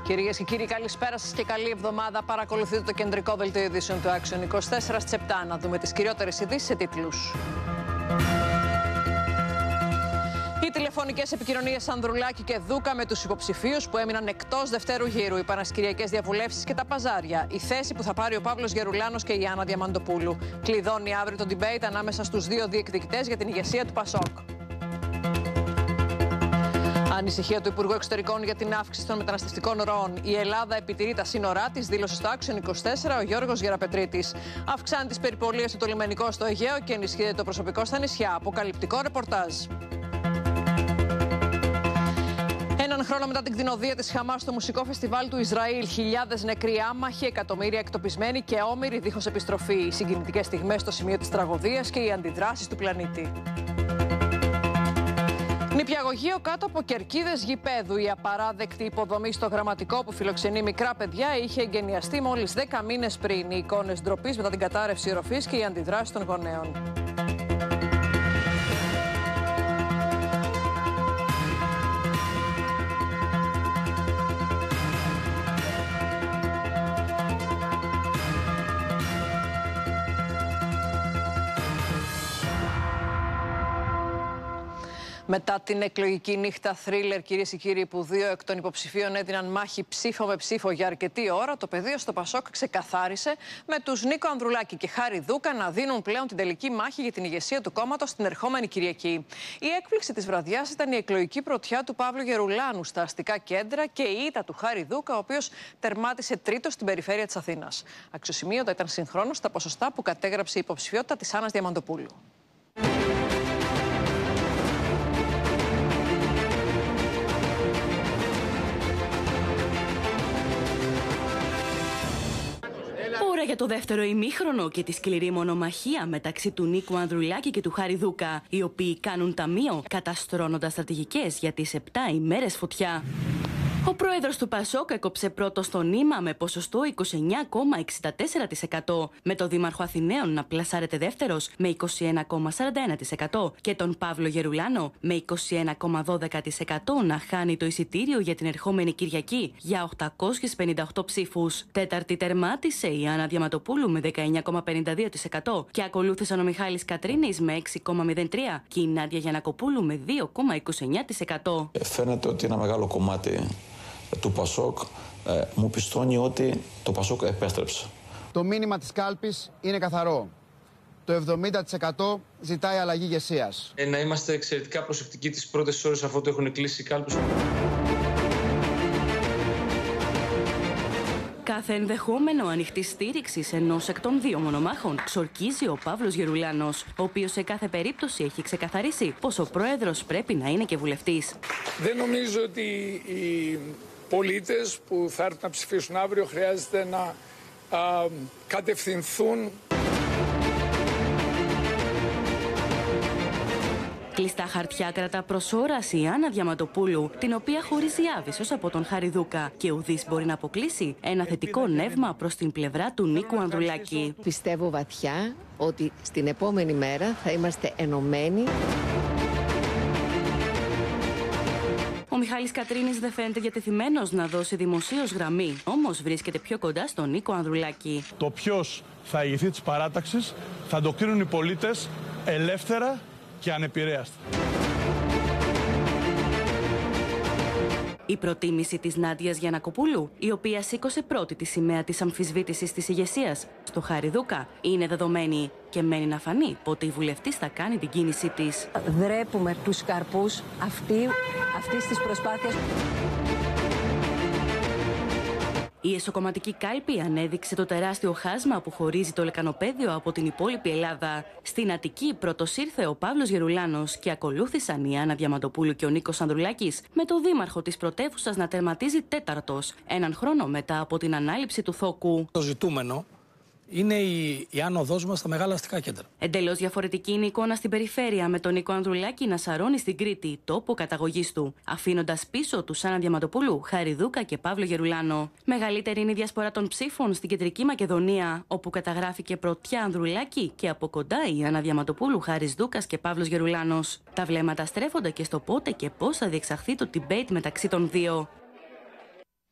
Κυρίες και κύριοι, καλησπέρα σας και καλή εβδομάδα. Παρακολουθείτε το κεντρικό δελτίο ειδήσεων του Action 24 στις 7. Να δούμε τις κυριότερες ειδήσεις σε τίτλους. Οι τηλεφωνικές επικοινωνίες Ανδρουλάκη και Δούκα με τους υποψηφίους που έμειναν εκτός δευτέρου γύρου, οι παρασκυριακές διαβουλεύσεις και τα παζάρια. Η θέση που θα πάρει ο Παύλος Γερουλάνος και η Άννα Διαμαντοπούλου. Κλειδώνει αύριο το debate ανάμεσα στους δύο διεκδικητές για την ηγεσία του Πασόκ. Ανησυχία του Υπουργού Εξωτερικών για την αύξηση των μεταναστευτικών ροών. Η Ελλάδα επιτηρεί τα σύνορά της, δήλωσε στο Action 24 ο Γιώργος Γεραπετρίτης. Αυξάνει τις περιπολίες στο λιμενικό στο Αιγαίο και ενισχύεται το προσωπικό στα νησιά. Αποκαλυπτικό ρεπορτάζ. Έναν χρόνο μετά την κτηνοδία της Χαμάς στο μουσικό φεστιβάλ του Ισραήλ, χιλιάδες νεκροί άμαχοι, εκατομμύρια εκτοπισμένοι και όμηροι δίχως επιστροφή. Οι συγκινητικές στιγμές στο σημείο της τραγωδίας και οι αντιδράσεις του πλανήτη. Νηπιαγωγείο κάτω από κερκίδες γηπέδου. Η απαράδεκτη υποδομή στο γραμματικό που φιλοξενεί μικρά παιδιά είχε εγκαινιαστεί μόλις 10 μήνες πριν. Οι εικόνες ντροπής μετά την κατάρρευση οροφής και οι αντιδράσεις των γονέων. Μετά την εκλογική νύχτα θρίλερ, κυρίες και κύριοι, που δύο εκ των υποψηφίων έδιναν μάχη ψήφο με ψήφο για αρκετή ώρα, το πεδίο στο Πασόκ ξεκαθάρισε με τους Νίκο Ανδρουλάκη και Χάρη Δούκα να δίνουν πλέον την τελική μάχη για την ηγεσία του κόμματος την ερχόμενη Κυριακή. Η έκπληξη της βραδιάς ήταν η εκλογική πρωτιά του Παύλου Γερουλάνου στα αστικά κέντρα και η ήττα του Χάρη Δούκα, ο οποίος τερμάτισε τρίτος στην περιφέρεια της Αθήνας. Αξιοσημείωτα ήταν συγχρόνως τα ποσοστά που κατέγραψε η υποψηφιότητα της Άννας Διαμαντοπούλου. Ώρα για το δεύτερο ημίχρονο και τη σκληρή μονομαχία μεταξύ του Νίκου Ανδρουλάκη και του Χάρη Δούκα, οι οποίοι κάνουν ταμείο καταστρώνοντας στρατηγικές για τις 7 ημέρες φωτιά. Ο πρόεδρος του Πασόκ έκοψε πρώτο στο νήμα με ποσοστό 29,64%, με το δήμαρχο Αθηναίων να πλασάρεται δεύτερος με 21,41% και τον Παύλο Γερουλάνο με 21,12% να χάνει το εισιτήριο για την ερχόμενη Κυριακή για 858 ψήφους. Τέταρτη τερμάτισε η Άννα Διαμαντοπούλου με 19,52% και ακολούθησαν ο Μιχάλης Κατρίνης με 6,03% και η Νάντια Γιαννακοπούλου με 2,29%. Φαίνεται ότι ένα μεγάλο κομμάτι του Πασόκ μου πιστώνει ότι το Πασόκ επέστρεψε. Το μήνυμα της κάλπης είναι καθαρό. Το 70% ζητάει αλλαγή ηγεσίας. Να είμαστε εξαιρετικά προσεκτικοί τις πρώτες ώρες αφού το έχουν κλείσει οι κάλπες. Κάθε ενδεχόμενο ανοιχτή στήριξη ενός εκ των δύο μονομάχων ξορκίζει ο Παύλος Γερουλάνος, ο οποίος σε κάθε περίπτωση έχει ξεκαθαρίσει πως ο πρόεδρος πρέπει να είναι και βουλευτής. Δεν νομίζω ότι οι πολίτες που θα έρθουν να ψηφίσουν αύριο χρειάζεται να κατευθυνθούν. Κλειστά χαρτιά κρατά προς όραση η Άννα Διαμαντοπούλου, την οποία χωρίζει άβυσσος από τον Χάρη Δούκα και ουδής μπορεί να αποκλείσει ένα θετικό νεύμα προς την πλευρά του Νίκου Ανδρουλάκη. Πιστεύω βαθιά ότι στην επόμενη μέρα θα είμαστε ενωμένοι. Ο Μιχάλης Κατρίνης δεν φαίνεται διατεθειμένος να δώσει δημοσίως γραμμή, όμως βρίσκεται πιο κοντά στον Νίκο Ανδρουλάκη. Το ποιος θα ηγηθεί της παράταξης θα το κρίνουν οι πολίτες ελεύθερα και ανεπηρέαστα. Η προτίμηση της Νάντιας Γιαννακοπούλου, η οποία σήκωσε πρώτη τη σημαία της αμφισβήτησης της ηγεσίας στο Χάρη Δούκα, είναι δεδομένη και μένει να φανεί πότε η βουλευτής θα κάνει την κίνησή της. Δρέπουμε τους καρπούς αυτής της προσπάθειας. Η εσωκομματική κάλπη ανέδειξε το τεράστιο χάσμα που χωρίζει το λεκανοπέδιο από την υπόλοιπη Ελλάδα. Στην Αττική πρώτος ήρθε ο Παύλος Γερουλάνος και ακολούθησαν η Άννα Διαμαντοπούλου και ο Νίκος Ανδρουλάκης, με το δήμαρχο της πρωτεύουσας να τερματίζει τέταρτος, έναν χρόνο μετά από την ανάληψη του θόκου. Το ζητούμενο είναι η άνοδός μας στα μεγάλα αστικά κέντρα. Εντελώς διαφορετική είναι η εικόνα στην περιφέρεια, με τον Νίκο Ανδρουλάκη να σαρώνει στην Κρήτη, τόπο καταγωγής του, αφήνοντας πίσω τους Άννα Διαμαντοπούλου, Χάρη Δούκα και Παύλο Γερουλάνο. Μεγαλύτερη είναι η διασπορά των ψήφων στην Κεντρική Μακεδονία, όπου καταγράφηκε πρωτιά Ανδρουλάκη και από κοντά η Άννα Διαμαντοπούλου, Χάρης Δούκας και Παύλος Γερουλάνος. Τα βλέμματα στρέφονται και στο πότε και πώς θα διεξαχθεί το debate μεταξύ των δύο.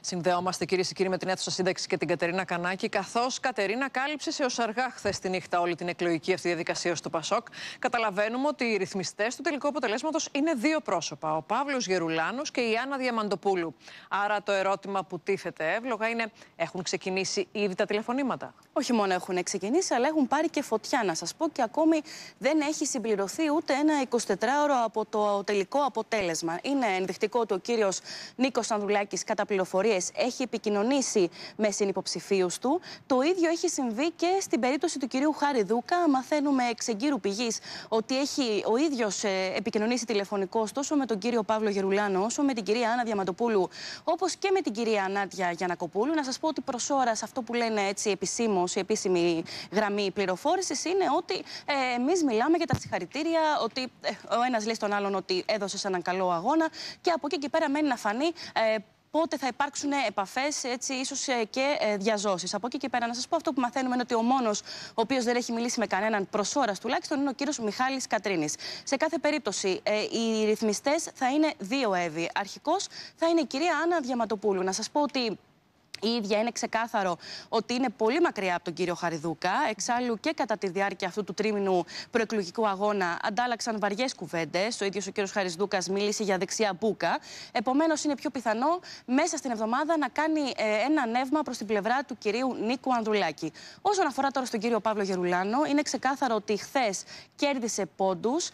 Συνδεόμαστε, κυρίες και κύριοι, με την αίθουσα σύνταξη και την Κατερίνα Κανάκη. Καθώς Κατερίνα κάλυψε έως αργά χθες τη νύχτα όλη την εκλογική αυτή διαδικασία στο Πασόκ, καταλαβαίνουμε ότι οι ρυθμιστές του τελικού αποτελέσματος είναι δύο πρόσωπα. Ο Παύλος Γερουλάνος και η Άννα Διαμαντοπούλου. Άρα το ερώτημα που τίθεται εύλογα είναι: έχουν ξεκινήσει ήδη τα τηλεφωνήματα? Όχι μόνο έχουν ξεκινήσει, αλλά έχουν πάρει και φωτιά, να σας πω, και ακόμη δεν έχει συμπληρωθεί ούτε ένα 24ωρο από το τελικό αποτέλεσμα. Είναι ενδεικτικό ότι ο κύριος Νίκος Ανδρουλάκης, κατά πληροφορίες, έχει επικοινωνήσει με συνυποψηφίους του. Το ίδιο έχει συμβεί και στην περίπτωση του κυρίου Χάρη Δούκα. Μαθαίνουμε εξ εγκύρου πηγής ότι έχει ο ίδιος επικοινωνήσει τηλεφωνικώς τόσο με τον κύριο Παύλο Γερουλάνο, όσο με την κυρία Άννα Διαμαντοπούλου, όπως και με την κυρία Νάντια Γιαννακοπούλου. Να σας πω ότι προς ώρας αυτό που λένε έτσι επισήμως, η επίσημη γραμμή πληροφόρησης, είναι ότι εμείς μιλάμε για τα συγχαρητήρια, ότι ο ένας λέει στον άλλον ότι έδωσες έναν καλό αγώνα, και από εκεί και πέρα μένει να φανεί πότε θα υπάρξουν επαφές, έτσι, ίσως και διαζώσεις. Από εκεί και πέρα, να σας πω, αυτό που μαθαίνουμε είναι ότι ο μόνος ο οποίος δεν έχει μιλήσει με κανέναν προς ώρας τουλάχιστον είναι ο κύριος Μιχάλης Κατρίνης. Σε κάθε περίπτωση, οι ρυθμιστές θα είναι δύο Εύη. Αρχικώς θα είναι η κυρία Άννα Διαματοπούλου. Να σας πω ότι η ίδια είναι ξεκάθαρο ότι είναι πολύ μακριά από τον κύριο Χαριδούκα. Εξάλλου και κατά τη διάρκεια αυτού του τρίμηνου προεκλογικού αγώνα αντάλλαξαν βαριές κουβέντες. Ο ίδιος ο κύριος Χαριδούκας μίλησε για δεξιά μπούκα. Επομένως, είναι πιο πιθανό μέσα στην εβδομάδα να κάνει ένα νεύμα προς την πλευρά του κυρίου Νίκου Ανδρουλάκη. Όσον αφορά τώρα στον κύριο Παύλο Γερουλάνο, είναι ξεκάθαρο ότι χθες κέρδισε πόντους.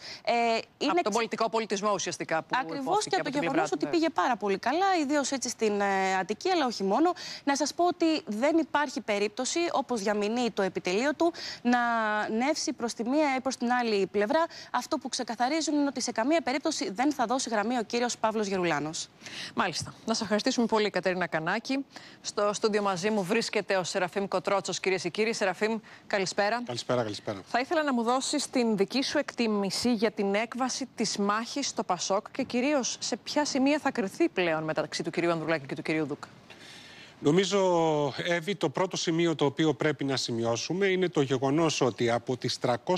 Από τον πολιτικό πολιτισμό ουσιαστικά που ακριβώς, και από το γεγονός ότι πήγε πάρα πολύ καλά, ιδίως έτσι στην Αττική, αλλά όχι μόνο. Να σας πω ότι δεν υπάρχει περίπτωση, όπως διαμηνύει το επιτελείο του, να νεύσει προς τη μία ή προς την άλλη πλευρά. Αυτό που ξεκαθαρίζουν είναι ότι σε καμία περίπτωση δεν θα δώσει γραμμή ο κύριος Παύλος Γερουλάνος. Μάλιστα. Να σας ευχαριστήσουμε πολύ, Κατερίνα Κανάκη. Στο στούντιο μαζί μου βρίσκεται ο Σεραφείμ Κοτρότσος, κυρίες και κύριοι. Σεραφείμ, καλησπέρα. Καλησπέρα. Θα ήθελα να μου δώσεις την δική σου εκτίμηση για την έκβαση της μάχης στο Πασόκ και κυρίως σε ποια σημεία θα κριθεί πλέον μεταξύ του κυρίου Ανδρουλάκη και του κυρίου Δούκα. Νομίζω, Εύη, το πρώτο σημείο το οποίο πρέπει να σημειώσουμε είναι το γεγονός ότι από τις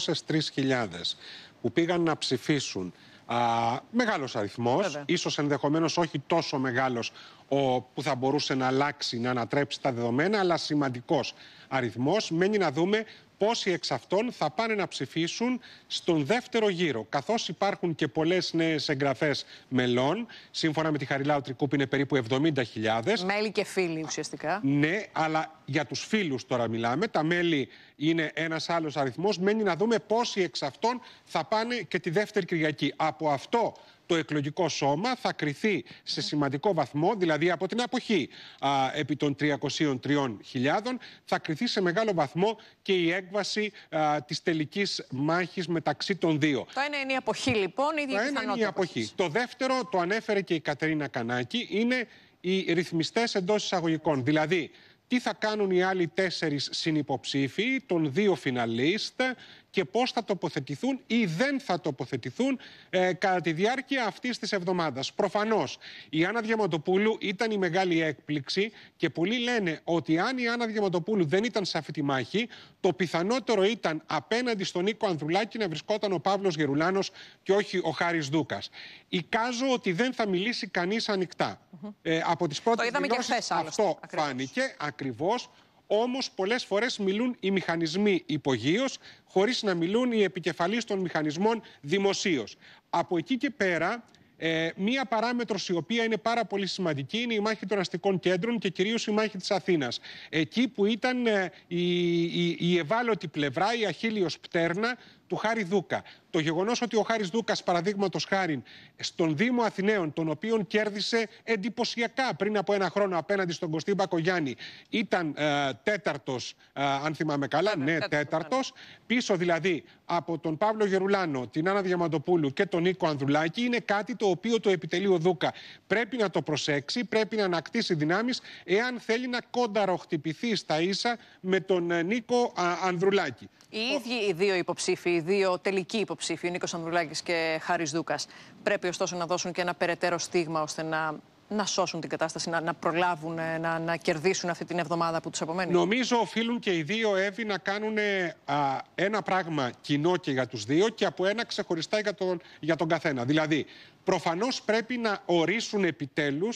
303.000 που πήγαν να ψηφίσουν, μεγάλος αριθμός, ίσως ενδεχομένως όχι τόσο μεγάλος που θα μπορούσε να αλλάξει, να ανατρέψει τα δεδομένα, αλλά σημαντικός αριθμός. Μένει να δούμε πόσοι εξ αυτών θα πάνε να ψηφίσουν στον δεύτερο γύρο. Καθώς υπάρχουν και πολλές νέες εγγραφές μελών, σύμφωνα με τη Χαριλάου Τρικούπη είναι περίπου 70.000. Μέλη και φίλοι ουσιαστικά. Ναι, αλλά για τους φίλους τώρα μιλάμε. Τα μέλη είναι ένας άλλος αριθμός. Μένει να δούμε πόσοι εξ αυτών θα πάνε και τη δεύτερη Κυριακή. Από αυτό το εκλογικό σώμα θα κριθεί σε σημαντικό βαθμό, δηλαδή από την αποχή επί των 303.000, θα κριθεί σε μεγάλο βαθμό και η έκβαση της τελικής μάχης μεταξύ των δύο. Το ένα είναι η αποχή, λοιπόν, η αποχή. Το δεύτερο, το ανέφερε και η Κατερίνα Κανάκη, είναι οι ρυθμιστές εντός εισαγωγικών. Δηλαδή, τι θα κάνουν οι άλλοι 4 συνυποψήφοι, των 2 φιναλίστ, και πώς θα τοποθετηθούν ή δεν θα τοποθετηθούν κατά τη διάρκεια αυτής της εβδομάδας. Προφανώς, η Άννα Διαμαντοπούλου ήταν η μεγάλη έκπληξη και πολλοί λένε ότι αν η Άννα Διαμαντοπούλου δεν ήταν σε αυτή τη μάχη, το πιθανότερο ήταν απέναντι στον Νίκο Ανδρουλάκη να βρισκόταν ο Παύλος Γερουλάνος και όχι ο Χάρης Δούκας. Εικάζω ότι δεν θα μιλήσει κανείς ανοιχτά. Από τις πρώτες δηλώσεις αυτό φάνηκε ακριβώς. Όμως πολλές φορές μιλούν οι μηχανισμοί υπογείως, χωρίς να μιλούν οι επικεφαλείς των μηχανισμών δημοσίως. Από εκεί και πέρα, μία παράμετρος η οποία είναι πάρα πολύ σημαντική είναι η μάχη των αστικών κέντρων και κυρίως η μάχη της Αθήνας. Εκεί που ήταν η ευάλωτη πλευρά, η αχίλιος πτέρνα του Χάρη Δούκα. Το γεγονός ότι ο Χάρης Δούκας, παραδείγματος χάριν, στον Δήμο Αθηναίων, τον οποίον κέρδισε εντυπωσιακά πριν από ένα χρόνο απέναντι στον Κωστή Μπακογιάννη, ήταν τέταρτος, αν θυμάμαι καλά, τέταρτος. Πίσω δηλαδή από τον Παύλο Γερουλάνο, την Άννα Διαμαντοπούλου και τον Νίκο Ανδρουλάκη, είναι κάτι το οποίο το επιτελείο Δούκα πρέπει να το προσέξει, πρέπει να ανακτήσει δυνάμεις, εάν θέλει να κονταροχτυπηθεί στα ίσα με τον Νίκο Ανδρουλάκη. Οι ίδιοι οι δύο υποψήφοι, οι δύο τελικοί υποψήφοι, ο Νίκος Ανδρουλάκης και Χάρης Δούκας, πρέπει ωστόσο να δώσουν και ένα περαιτέρω στίγμα ώστε να σώσουν την κατάσταση, να προλάβουν, να κερδίσουν αυτή την εβδομάδα που τους απομένει. Νομίζω οφείλουν και οι δύο, Εύη, να κάνουν ένα πράγμα κοινό και για τους δύο και από ένα ξεχωριστά για τον καθένα. Δηλαδή, προφανώς πρέπει να ορίσουν επιτέλους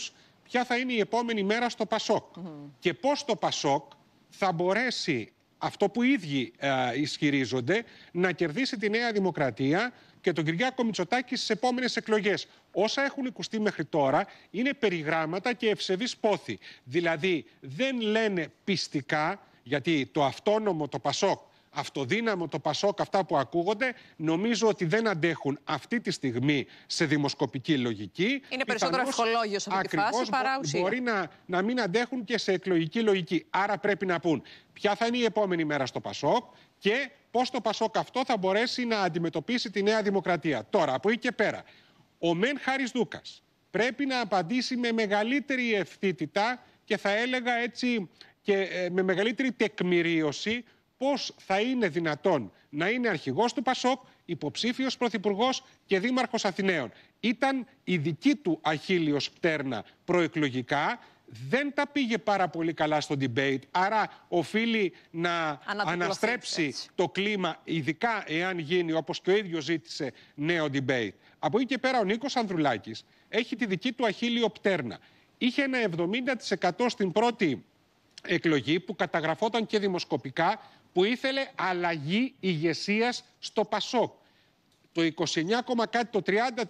ποια θα είναι η επόμενη μέρα στο ΠΑΣΟΚ και πώς το ΠΑΣΟΚ θα μπορέσει, αυτό που οι ίδιοι ισχυρίζονται, να κερδίσει τη Νέα Δημοκρατία και τον Κυριάκο Μητσοτάκη στις επόμενες εκλογές. Όσα έχουν ακουστεί μέχρι τώρα είναι περιγράμματα και ευσεβείς πόθη. Δηλαδή δεν λένε πιστικά, γιατί το αυτόνομο το ΠΑΣΟΚ, αυτοδύναμο το ΠΑΣΟΚ, αυτά που ακούγονται, νομίζω ότι δεν αντέχουν αυτή τη στιγμή σε δημοσκοπική λογική. Είναι περισσότερο ευχολόγιο σε αυτή τη φάση παρά ουσία. Μπορεί να μην αντέχουν και σε εκλογική λογική. Άρα πρέπει να πούν ποια θα είναι η επόμενη μέρα στο ΠΑΣΟΚ και πώς το ΠΑΣΟΚ αυτό θα μπορέσει να αντιμετωπίσει τη Νέα Δημοκρατία. Τώρα, από εκεί και πέρα, ο Μεν Χάρης Δούκας πρέπει να απαντήσει με μεγαλύτερη ευθύτητα και θα έλεγα έτσι και με μεγαλύτερη τεκμηρίωση πώς θα είναι δυνατόν να είναι αρχηγός του ΠΑΣΟΚ, υποψήφιος πρωθυπουργός και δήμαρχος Αθηναίων. Ήταν η δική του αχίλιος πτέρνα προεκλογικά, δεν τα πήγε πάρα πολύ καλά στο debate, άρα οφείλει να αναστρέψει το κλίμα, ειδικά εάν γίνει, όπως και ο ίδιος ζήτησε, νέο debate. Από εκεί και πέρα ο Νίκος Ανδρουλάκης έχει τη δική του αχίλιο πτέρνα. Είχε ένα 70% στην πρώτη εκλογή που καταγραφόταν και δημοσκοπικά, που ήθελε αλλαγή ηγεσίας στο ΠΑΣΟΚ. Το 29, το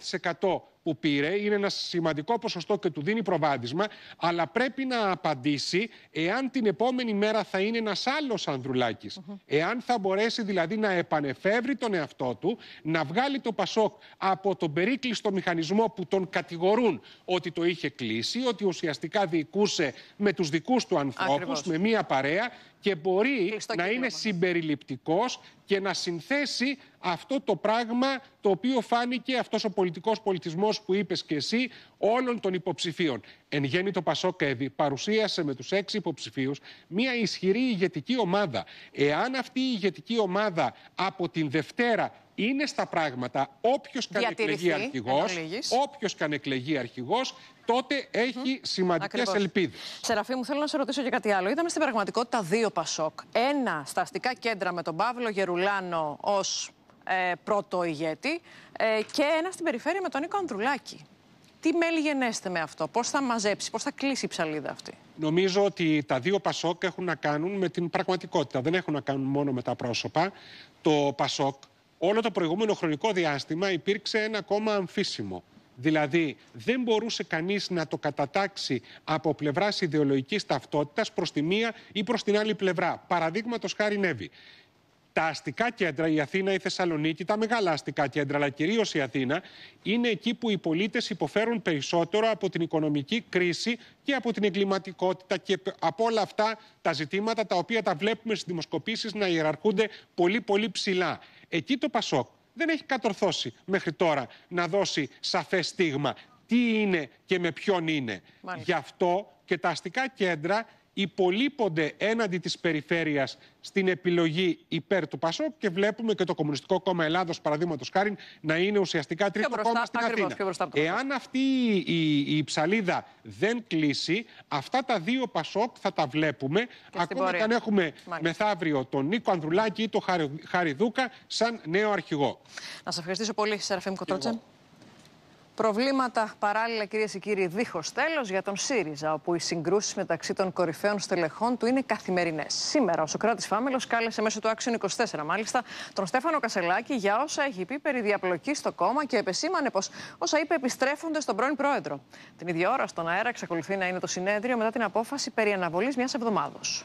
30% που πήρε είναι ένα σημαντικό ποσοστό και του δίνει προβάδισμα, αλλά πρέπει να απαντήσει εάν την επόμενη μέρα θα είναι ένας άλλος Ανδρουλάκης. Εάν θα μπορέσει δηλαδή να επανεφεύρει τον εαυτό του, να βγάλει το ΠΑΣΟΚ από τον περίκλειστο μηχανισμό που τον κατηγορούν ότι το είχε κλείσει, ότι ουσιαστικά διοικούσε με τους δικούς του ανθρώπους, με μία παρέα, και μπορεί να είναι συμπεριληπτικός και να συνθέσει αυτό το πράγμα το οποίο φάνηκε, αυτός ο πολιτικός πολιτισμός που είπες και εσύ, όλων των υποψηφίων. Εν γέννη το ΠΑΣΟΚ παρουσίασε με τους 6 υποψηφίους μια ισχυρή ηγετική ομάδα. Εάν αυτή η ηγετική ομάδα από την Δευτέρα είναι στα πράγματα, όποιος καν εκλεγεί αρχηγός, τότε έχει σημαντικές ελπίδες. Σεραφείμ, μου θέλω να σε ρωτήσω και κάτι άλλο. Είδαμε στην πραγματικότητα 2 ΠΑΣΟΚ. Ένα στα αστικά κέντρα με τον Παύλο Γερουλάνο ως πρώτο ηγέτη και ένα στην περιφέρεια με τον Νίκο Ανδρουλάκη. Τι μέλη γενέστε με αυτό, πώς θα μαζέψει, πώς θα κλείσει η ψαλίδα αυτή? Νομίζω ότι τα 2 ΠΑΣΟΚ έχουν να κάνουν με την πραγματικότητα. Δεν έχουν να κάνουν μόνο με τα πρόσωπα. Το ΠΑΣΟΚ όλο το προηγούμενο χρονικό διάστημα υπήρξε ένα κόμμα αμφίσιμο. Δηλαδή δεν μπορούσε κανείς να το κατατάξει από πλευράς ιδεολογικής ταυτότητας προς τη μία ή προς την άλλη πλευρά. Παραδείγματος χάρη Νέβη. Τα αστικά κέντρα, η Αθήνα, η Θεσσαλονίκη, τα μεγάλα αστικά κέντρα, αλλά κυρίως η Αθήνα, είναι εκεί που οι πολίτες υποφέρουν περισσότερο από την οικονομική κρίση και από την εγκληματικότητα και από όλα αυτά τα ζητήματα τα οποία τα βλέπουμε στις δημοσκοπήσεις να ιεραρχούνται πολύ πολύ ψηλά. Εκεί το ΠΑΣΟΚ δεν έχει κατορθώσει μέχρι τώρα να δώσει σαφές στίγμα τι είναι και με ποιον είναι. Γι' αυτό και τα αστικά κέντρα υπολείπονται έναντι της περιφέρειας στην επιλογή υπέρ του ΠΑΣΟΚ και βλέπουμε και το Κομμουνιστικό Κόμμα Ελλάδος, παραδείγματος χάρη, να είναι ουσιαστικά τρίτο κόμμα στην Αθήνα. Εάν αυτή η ψαλίδα δεν κλείσει, αυτά τα 2 ΠΑΣΟΚ θα τα βλέπουμε, ακόμα και αν έχουμε μεθαύριο τον Νίκο Ανδρουλάκη ή τον Χάρη Δούκα σαν νέο αρχηγό. Να σε ευχαριστήσω πολύ, Σεραφείμ Κοτρότσε. Προβλήματα παράλληλα, κυρίες και κύριοι, δίχως τέλος για τον ΣΥΡΙΖΑ, όπου οι συγκρούσεις μεταξύ των κορυφαίων στελεχών του είναι καθημερινές. Σήμερα ο Σωκράτης Φάμελος κάλεσε μέσω του Action 24, μάλιστα, τον Στέφανο Κασελάκη για όσα έχει πει περί διαπλοκής στο κόμμα και επεσήμανε πως όσα είπε επιστρέφονται στον πρώην πρόεδρο. Την ίδια ώρα στον αέρα εξακολουθεί να είναι το συνέδριο μετά την απόφαση περί αναβολής μιας εβδομάδος.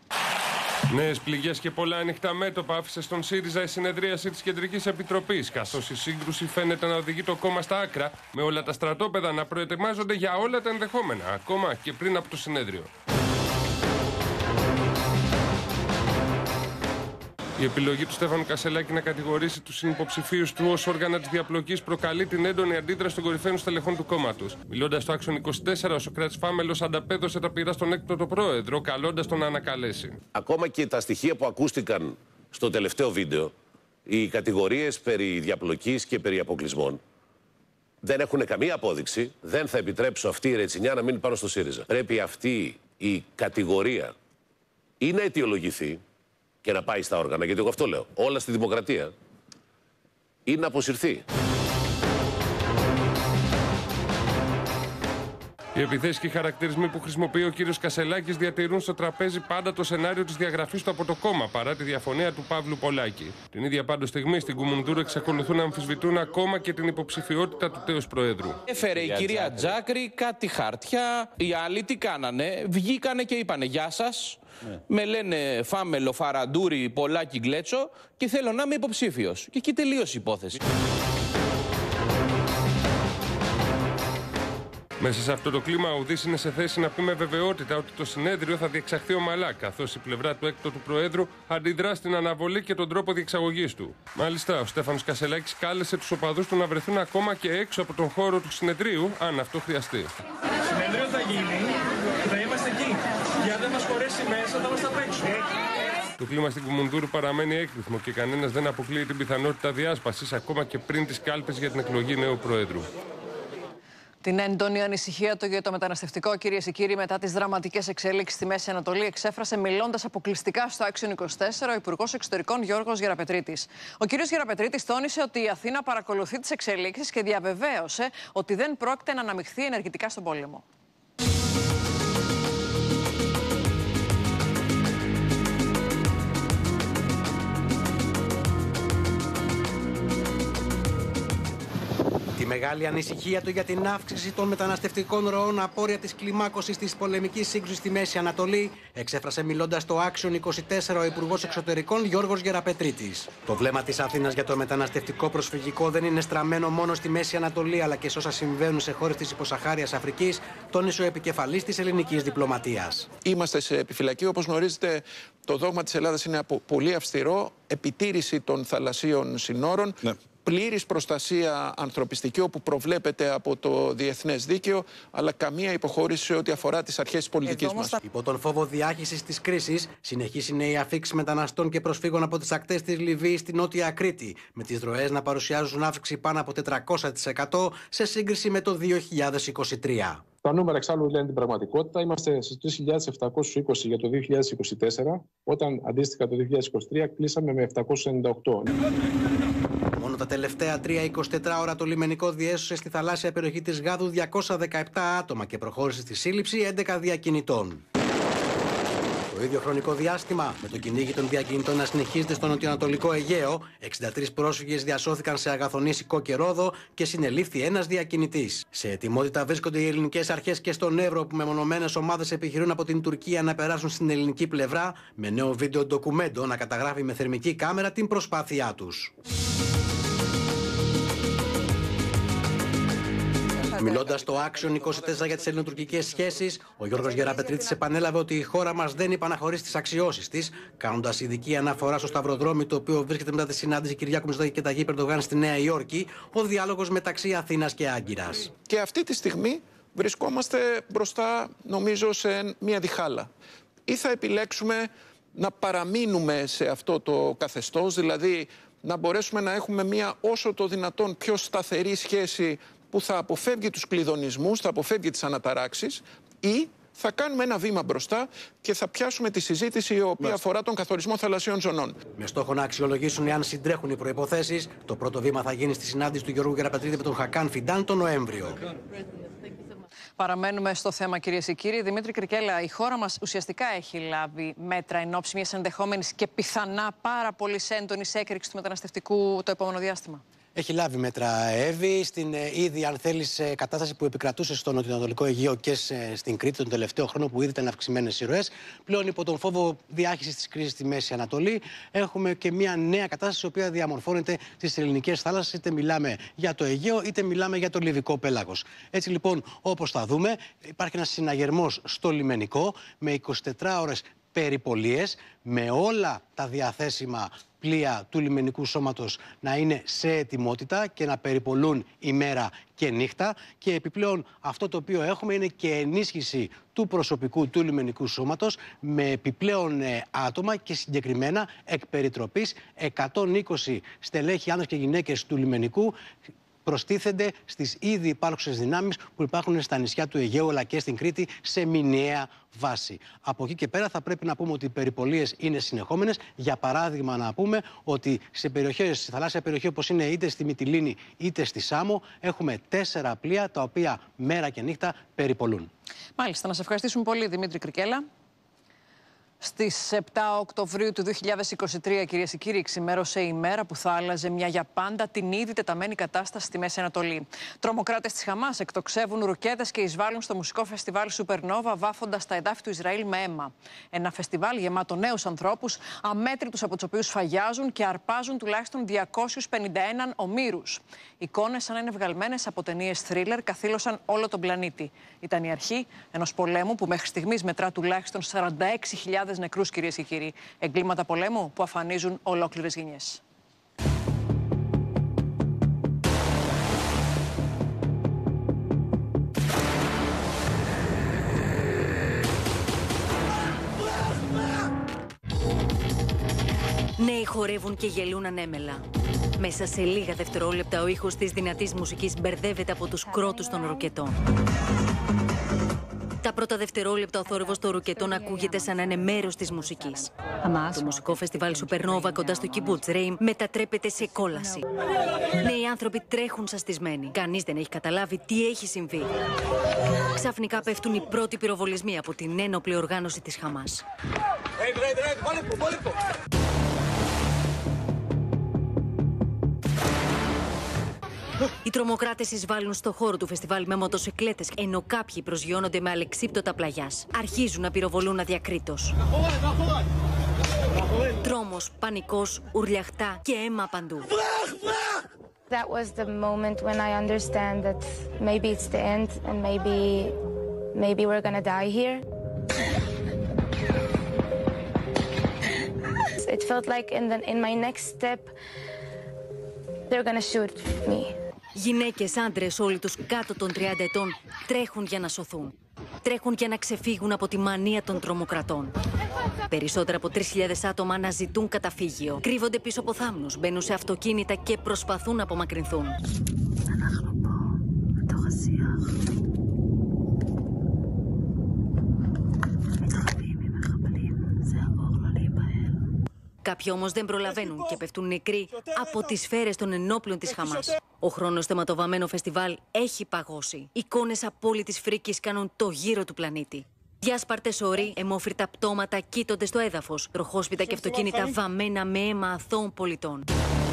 Νέες πληγές και πολλά ανοιχτά μέτωπα άφησε στον ΣΥΡΙΖΑ η συνεδρίαση της Κεντρικής Επιτροπής, καθώς η σύγκρουση φαίνεται να οδηγεί το κόμμα στα άκρα, με όλα τα στρατόπεδα να προετοιμάζονται για όλα τα ενδεχόμενα, ακόμα και πριν από το συνέδριο. Η επιλογή του Στέφανου Κασελάκη να κατηγορήσει τους συνυποψηφίους του ως όργανα της διαπλοκής προκαλεί την έντονη αντίδραση των κορυφαίων στελεχών του κόμματος. Μιλώντας στο Action 24, ο Σωκράτης Φάμελος ανταπέδωσε τα πειρά στον έκτοτο πρόεδρο, καλώντας τον να ανακαλέσει. Ακόμα και τα στοιχεία που ακούστηκαν στο τελευταίο βίντεο, οι κατηγορίες περί διαπλοκής και περί αποκλεισμών, δεν έχουν καμία απόδειξη. Δεν θα επιτρέψω αυτή η ρετσινιά να μείνει πάνω στο ΣΥΡΙΖΑ. Πρέπει αυτή η κατηγορία ή να αιτιολογηθεί και να πάει στα όργανα, γιατί εγώ αυτό λέω, όλα στη δημοκρατία, ή να αποσυρθεί. Οι επιθέσεις και οι χαρακτηρισμοί που χρησιμοποιεί ο κύριος Κασελάκης διατηρούν στο τραπέζι πάντα το σενάριο της διαγραφής του από το κόμμα, παρά τη διαφωνία του Παύλου Πολάκη. Την ίδια πάντως στιγμή στην Κουμουνδούρου εξακολουθούν να αμφισβητούν ακόμα και την υποψηφιότητα του τέως Προέδρου. Έφερε η κυρία Τζάκρη κάτι χαρτιά. Οι άλλοι τι κάνανε? Βγήκανε και είπανε γεια σας. Με λένε Φάμελο, Φαραντούρη, Πολάκη, Γκλέτσο και θέλω να είμαι υποψήφιος. Και εκεί τελείωσε η υπόθεση. Μέσα σε αυτό το κλίμα, ο Ουδής είναι σε θέση να πει με βεβαιότητα ότι το συνέδριο θα διεξαχθεί ομαλά, καθώς η πλευρά του έκτοτου Προέδρου αντιδρά στην αναβολή και τον τρόπο διεξαγωγής του. Μάλιστα, ο Στέφανος Κασελάκης κάλεσε τους οπαδούς του να βρεθούν ακόμα και έξω από τον χώρο του συνεδρίου, αν αυτό χρειαστεί. Συνέδριο θα γίνει, θα είμαστε εκεί. Για δεν μας χωρέσει μέσα, θα είμαστε απ' έξω. Το κλίμα στην Κουμουνδούρου παραμένει έκρηθμο και κανένας δεν αποκλείει την πιθανότητα διάσπασης ακόμα και πριν τις κάλπες για την εκλογή νέου Προέδρου. Την έντονη ανησυχία του για το μεταναστευτικό, κυρίες και κύριοι, μετά τις δραματικές εξέλιξεις στη Μέση Ανατολή, εξέφρασε μιλώντας αποκλειστικά στο Action 24 ο Υπουργός Εξωτερικών Γιώργος Γεραπετρίτης. Ο κύριος Γεραπετρίτης τόνισε ότι η Αθήνα παρακολουθεί τις εξελίξεις και διαβεβαίωσε ότι δεν πρόκειται να αναμειχθεί ενεργητικά στον πόλεμο. Τη μεγάλη ανησυχία του για την αύξηση των μεταναστευτικών ροών απόρρια της κλιμάκωσης της πολεμικής σύγκρουσης στη Μέση Ανατολή εξέφρασε μιλώντας στο Action 24 ο Υπουργός Εξωτερικών Γιώργος Γεραπετρίτης. Το βλέμμα της Αθήνας για το μεταναστευτικό προσφυγικό δεν είναι στραμμένο μόνο στη Μέση Ανατολή αλλά και σε όσα συμβαίνουν σε χώρες της υποσαχάριας Αφρικής, τόνισε ο επικεφαλής της ελληνικής διπλωματίας. Είμαστε σε επιφυλακή. Όπως γνωρίζετε, το δόγμα της Ελλάδας είναι πολύ αυστηρό. Επιτήρηση των θαλασσίων συνόρων. Ναι. Πλήρης προστασία ανθρωπιστική όπου προβλέπεται από το διεθνές δίκαιο, αλλά καμία υποχώρηση σε ό,τι αφορά τις αρχές της πολιτικής μας. Υπό τον φόβο διάχυσης της κρίσης, συνεχής είναι η αφίξη μεταναστών και προσφύγων από τις ακτές της Λιβύης στη Νότια Κρήτη, με τις ροές να παρουσιάζουν αύξηση πάνω από 400% σε σύγκριση με το 2023. Τα νούμερα εξάλλου λένε την πραγματικότητα. Είμαστε στις 3.720 για το 2024, όταν αντίστοιχα το 2023 κλείσαμε με 798. Μόνο τα τελευταία 3-24 ώρα το λιμενικό διέσωσε στη θαλάσσια περιοχή της Γάδου 217 άτομα και προχώρησε στη σύλληψη 11 διακινητών. Το ίδιο χρονικό διάστημα, με το κυνήγι των διακινητών να συνεχίζεται στο νοτιοανατολικό Αιγαίο, 63 πρόσφυγες διασώθηκαν σε Αγαθονήσι και Ρόδο και συνελήφθη ένας διακινητής. Σε ετοιμότητα βρίσκονται οι ελληνικές αρχές και στον Εύρο, που μεμονωμένες ομάδες επιχειρούν από την Τουρκία να περάσουν στην ελληνική πλευρά, με νέο βίντεο ντοκουμέντο να καταγράφει με θερμική κάμερα την προσπάθειά τους. Μιλώντας στο Action 24 για τις ελληνοτουρκικές σχέσεις, ο Γιώργος Γεραπετρίτης επανέλαβε ότι η χώρα μας δεν υπαναχωρήσει τις αξιώσεις της, κάνοντας ειδική αναφορά στο σταυροδρόμι, το οποίο βρίσκεται μετά τη συνάντηση Κυριάκου Μητσοτάκη και Ταγί Ερντογάν στη Νέα Υόρκη, ο διάλογος μεταξύ Αθήνας και Άγκυρας. Και αυτή τη στιγμή βρισκόμαστε μπροστά, νομίζω, σε μια διχάλα. Ή θα επιλέξουμε να παραμείνουμε σε αυτό το καθεστώς, δηλαδή να μπορέσουμε να έχουμε μια όσο το δυνατόν πιο σταθερή σχέση που θα αποφεύγει τους κλειδονισμούς, θα αποφεύγει τις αναταράξεις, ή θα κάνουμε ένα βήμα μπροστά και θα πιάσουμε τη συζήτηση η οποία αφορά τον καθορισμό θαλασσίων ζωνών. Με στόχο να αξιολογήσουν εάν συντρέχουν οι προϋποθέσεις, το πρώτο βήμα θα γίνει στη συνάντηση του Γιώργου Γεραπετρίτη με τον Χακάν Φιντάν τον Νοέμβριο. Παραμένουμε στο θέμα, κυρίες και κύριοι. Δημήτρη Κρικέλα, η χώρα μας ουσιαστικά έχει λάβει μέτρα εν ώψη μιας ενδεχόμενης και πιθανά πάρα πολύ έντονης έκρηξης του μεταναστευτικού το επόμενο διάστημα. Έχει λάβει μέτρα, Εύη, στην ήδη, αν θέλεις, κατάσταση που επικρατούσε στο νοτιοανατολικό Αιγαίο και στην Κρήτη τον τελευταίο χρόνο, που ήδη ήταν αυξημένες οι ροές. Πλέον, υπό τον φόβο διάχυσης της κρίσης στη Μέση Ανατολή, έχουμε και μια νέα κατάσταση, η οποία διαμορφώνεται στις ελληνικές θάλασσες, είτε μιλάμε για το Αιγαίο, είτε μιλάμε για το Λιβικό πέλαγος. Έτσι, λοιπόν, όπως θα δούμε, υπάρχει ένας συναγερμός στο λιμενικό με 24 ώρες περιπολίες, με όλα τα διαθέσιμα πλοία του λιμενικού σώματος να είναι σε ετοιμότητα και να περιπολούν ημέρα και νύχτα. Και επιπλέον αυτό το οποίο έχουμε είναι και ενίσχυση του προσωπικού του λιμενικού σώματος με επιπλέον άτομα και συγκεκριμένα εκ περιτροπής 120 στελέχη άνδρες και γυναίκες του λιμενικού προστίθενται στις ήδη υπάρχουσες δυνάμεις που υπάρχουν στα νησιά του Αιγαίου αλλά και στην Κρήτη σε μηνιαία βάση. Από εκεί και πέρα θα πρέπει να πούμε ότι οι περιπολίες είναι συνεχόμενες. Για παράδειγμα, να πούμε ότι σε περιοχές, στη θαλάσσια περιοχή όπως είναι είτε στη Μυτιλήνη είτε στη Σάμο, έχουμε 4 πλοία τα οποία μέρα και νύχτα περιπολούν. Μάλιστα, να σε ευχαριστήσουμε πολύ, Δημήτρη Κρικέλα. Στις 7 Οκτωβρίου του 2023, κυρίες και κύριοι, ξημέρωσε η μέρα που θα άλλαζε μια για πάντα την ήδη τεταμένη κατάσταση στη Μέση Ανατολή. Τρομοκράτες της Χαμάς εκτοξεύουν ρουκέτες και εισβάλλουν στο μουσικό φεστιβάλ Supernova, βάφοντας τα εδάφη του Ισραήλ με αίμα. Ένα φεστιβάλ γεμάτο νέους ανθρώπους, αμέτρητους από τους οποίους φαγιάζουν και αρπάζουν τουλάχιστον 251 ομήρους. Εικόνες σαν να είναι βγαλμένες από ταινίες θρίλερ καθήλωσαν όλο τον πλανήτη. Ήταν η αρχή ενός πολέμου που μέχρι στιγμής μετρά τουλάχιστον 46.000 νεκρούς, κυρίες και κύριοι. Εγκλήματα πολέμου που αφανίζουν ολόκληρες γενιές. Νέοι χορεύουν και γελούν ανέμελα. Μέσα σε λίγα δευτερόλεπτα ο ήχος της δυνατής μουσικής μπερδεύεται από τους κρότους των ρουκετών. Τα πρώτα δευτερόλεπτα ο θόρυβος των ρουκετών ακούγεται σαν να είναι μέρος της μουσικής. Το μουσικό φεστιβάλ Supernova κοντά στο Κιμπούτς Ρέιμ μετατρέπεται σε κόλαση. Νέοι άνθρωποι τρέχουν σαστισμένοι. Κανείς δεν έχει καταλάβει τι έχει συμβεί. Ξαφνικά πέφτουν οι πρώτοι πυροβολισμοί από την ένοπλη οργάνωση της Χαμάς. Οι τρομοκράτες εισβάλλουν στο χώρο του φεστιβάλ με μοτοσικλέτες, ενώ κάποιοι προσγειώνονται με αλεξίπτωτα πλαγιάς. Αρχίζουν να πυροβολούν αδιακρίτως. Τρόμος, πανικός, ουρλιαχτά και αίμα παντού. That was the moment when I understand that maybe it's the end and maybe we're gonna die here. It felt like in my next step they're gonna shoot me. Γυναίκες, άντρες, όλοι τους κάτω των 30 ετών τρέχουν για να σωθούν. Τρέχουν για να ξεφύγουν από τη μανία των τρομοκρατών. Περισσότερα από 3.000 άτομα αναζητούν καταφύγιο. Κρύβονται πίσω από θάμνους, μπαίνουν σε αυτοκίνητα και προσπαθούν να απομακρυνθούν. Κάποιοι όμως δεν προλαβαίνουν και πέφτουν νεκροί από τις σφαίρες των ενόπλων της Χαμάς. Ο χρόνος θεματοβαμμένο φεστιβάλ έχει παγώσει. Εικόνες απόλυτης φρίκης κάνουν το γύρο του πλανήτη. Διάσπαρτες ορί, αιμόφυρτα πτώματα κοίτονται στο έδαφος, τροχόσπιτα και αυτοκίνητα βαμμένα με αίμα αθώων πολιτών.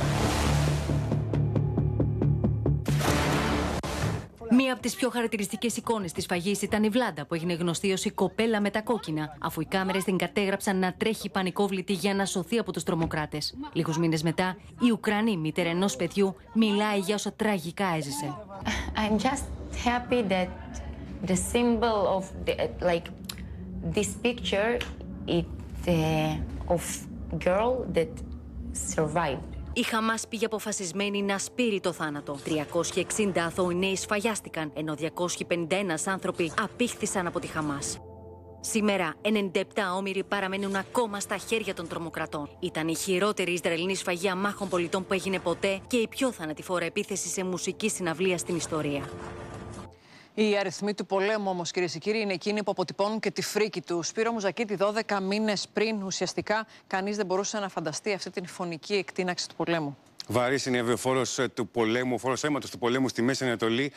Μία από τις πιο χαρακτηριστικές εικόνες της φαγής ήταν η Βλάντα, που έγινε γνωστή ως η κοπέλα με τα κόκκινα, αφού οι κάμερες την κατέγραψαν να τρέχει πανικόβλητη για να σωθεί από τους τρομοκράτες. Λίγους μήνες μετά, η Ουκρανή μήτερα ενός παιδιού μιλάει για όσα τραγικά έζησε. I'm just happy that the symbol of this picture is of girl that survived. Η Χαμάς πήγε αποφασισμένη να σπείρει το θάνατο. 360 αθώοι νέοι σφαγιάστηκαν, ενώ 251 άνθρωποι απήχθησαν από τη Χαμάς. Σήμερα, 97 όμηροι παραμένουν ακόμα στα χέρια των τρομοκρατών. Ήταν η χειρότερη Ισραηλινή σφαγή αμάχων πολιτών που έγινε ποτέ και η πιο θανατηφόρα επίθεση σε μουσική συναυλία στην ιστορία. Οι αριθμοί του πολέμου όμως, κυρίες και κύριοι, είναι εκείνοι που αποτυπώνουν και τη φρίκη του. Σπύρο Μουζακίτη, 12 μήνες πριν, ουσιαστικά κανείς δεν μπορούσε να φανταστεί αυτή την φωνική εκτείναξη του πολέμου. Βαρύς είναι ο φόρος του πολέμου, ο φόρος αίματος του πολέμου στη Μέση Ανατολή.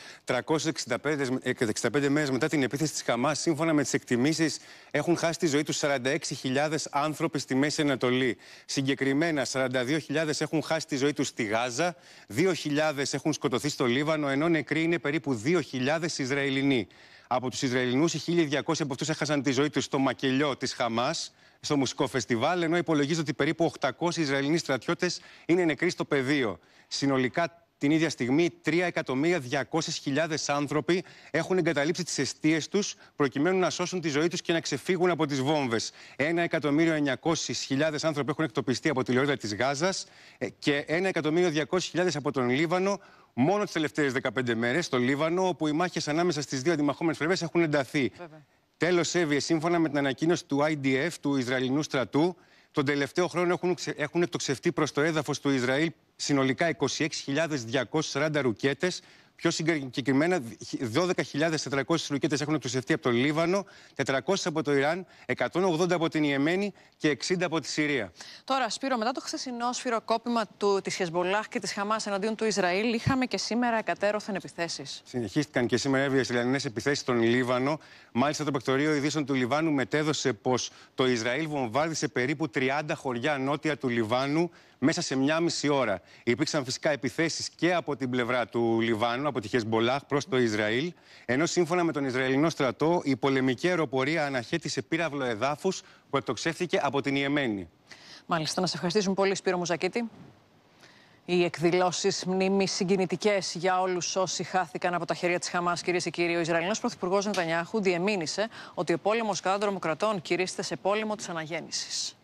365 μέρες μετά την επίθεση της Χαμάς, σύμφωνα με τις εκτιμήσεις, έχουν χάσει τη ζωή τους 46.000 άνθρωποι στη Μέση Ανατολή. Συγκεκριμένα, 42.000 έχουν χάσει τη ζωή τους στη Γάζα, 2.000 έχουν σκοτωθεί στο Λίβανο, ενώ νεκροί είναι περίπου 2.000 Ισραηλινοί. Από τους Ισραηλινούς, οι 1.200 από αυτούς έχασαν τη ζωή τους στο μακελιό της Χαμάς, στο μουσικό φεστιβάλ, ενώ υπολογίζεται ότι περίπου 800 Ισραηλινοί στρατιώτες είναι νεκροί στο πεδίο. Συνολικά, την ίδια στιγμή, 3.200.000 άνθρωποι έχουν εγκαταλείψει τις εστίες τους προκειμένου να σώσουν τη ζωή τους και να ξεφύγουν από τις βόμβες. 1.900.000 άνθρωποι έχουν εκτοπιστεί από τη λωρίδα της Γάζας και 1.200.000 από τον Λίβανο. Μόνο τις τελευταίες 15 μέρες στο Λίβανο, όπου οι μάχες ανάμεσα στις δύο αντιμαχόμενες πλευρές έχουν ενταθεί. Τέλος, Εύη, σύμφωνα με την ανακοίνωση του IDF, του Ισραηλινού στρατού, τον τελευταίο χρόνο έχουν εκτοξευτεί προς το έδαφος του Ισραήλ συνολικά 26.240 ρουκέτες. Πιο συγκεκριμένα, 12.400 ρουκέτες έχουν εκτοξευθεί από το Λίβανο, 400 από το Ιράν, 180 από την Ιεμένη και 60 από τη Συρία. Τώρα, Σπύρο, μετά το χθεσινό σφυροκόπημα της Χεσμολάχ και της Χαμάς εναντίον του Ισραήλ, είχαμε και σήμερα εκατέρωθεν επιθέσεις. Συνεχίστηκαν και σήμερα έβριες Ισραηλινές επιθέσεις στον Λίβανο. Μάλιστα, το Πρακτορείο Ειδήσεων του Λιβάνου μετέδωσε πως το Ισραήλ βομβάρδισε περίπου 30 χωριά νότια του Λιβάνου μέσα σε 1,5 ώρα. Υπήρξαν φυσικά επιθέσεις και από την πλευρά του Λιβάνου, από τη Χεσμολάχ προς το Ισραήλ, ενώ σύμφωνα με τον Ισραηλινό στρατό, η πολεμική αεροπορία αναχέτησε πύραυλο εδάφους που εκτοξεύθηκε από την Ιεμένη. Μάλιστα, να σε ευχαριστήσουμε πολύ, Σπύρο Μουζακίτη. Οι εκδηλώσεις μνήμης συγκινητικές για όλους όσοι χάθηκαν από τα χέρια της Χαμάς, κυρίες και κύριοι. Ο Ισραηλινός Πρωθυπουργός Νετανιάχου διεμήνυσε ότι ο πόλεμος κατά των τρομοκρατών κηρύσσεται σε πόλεμο της αναγέννησης.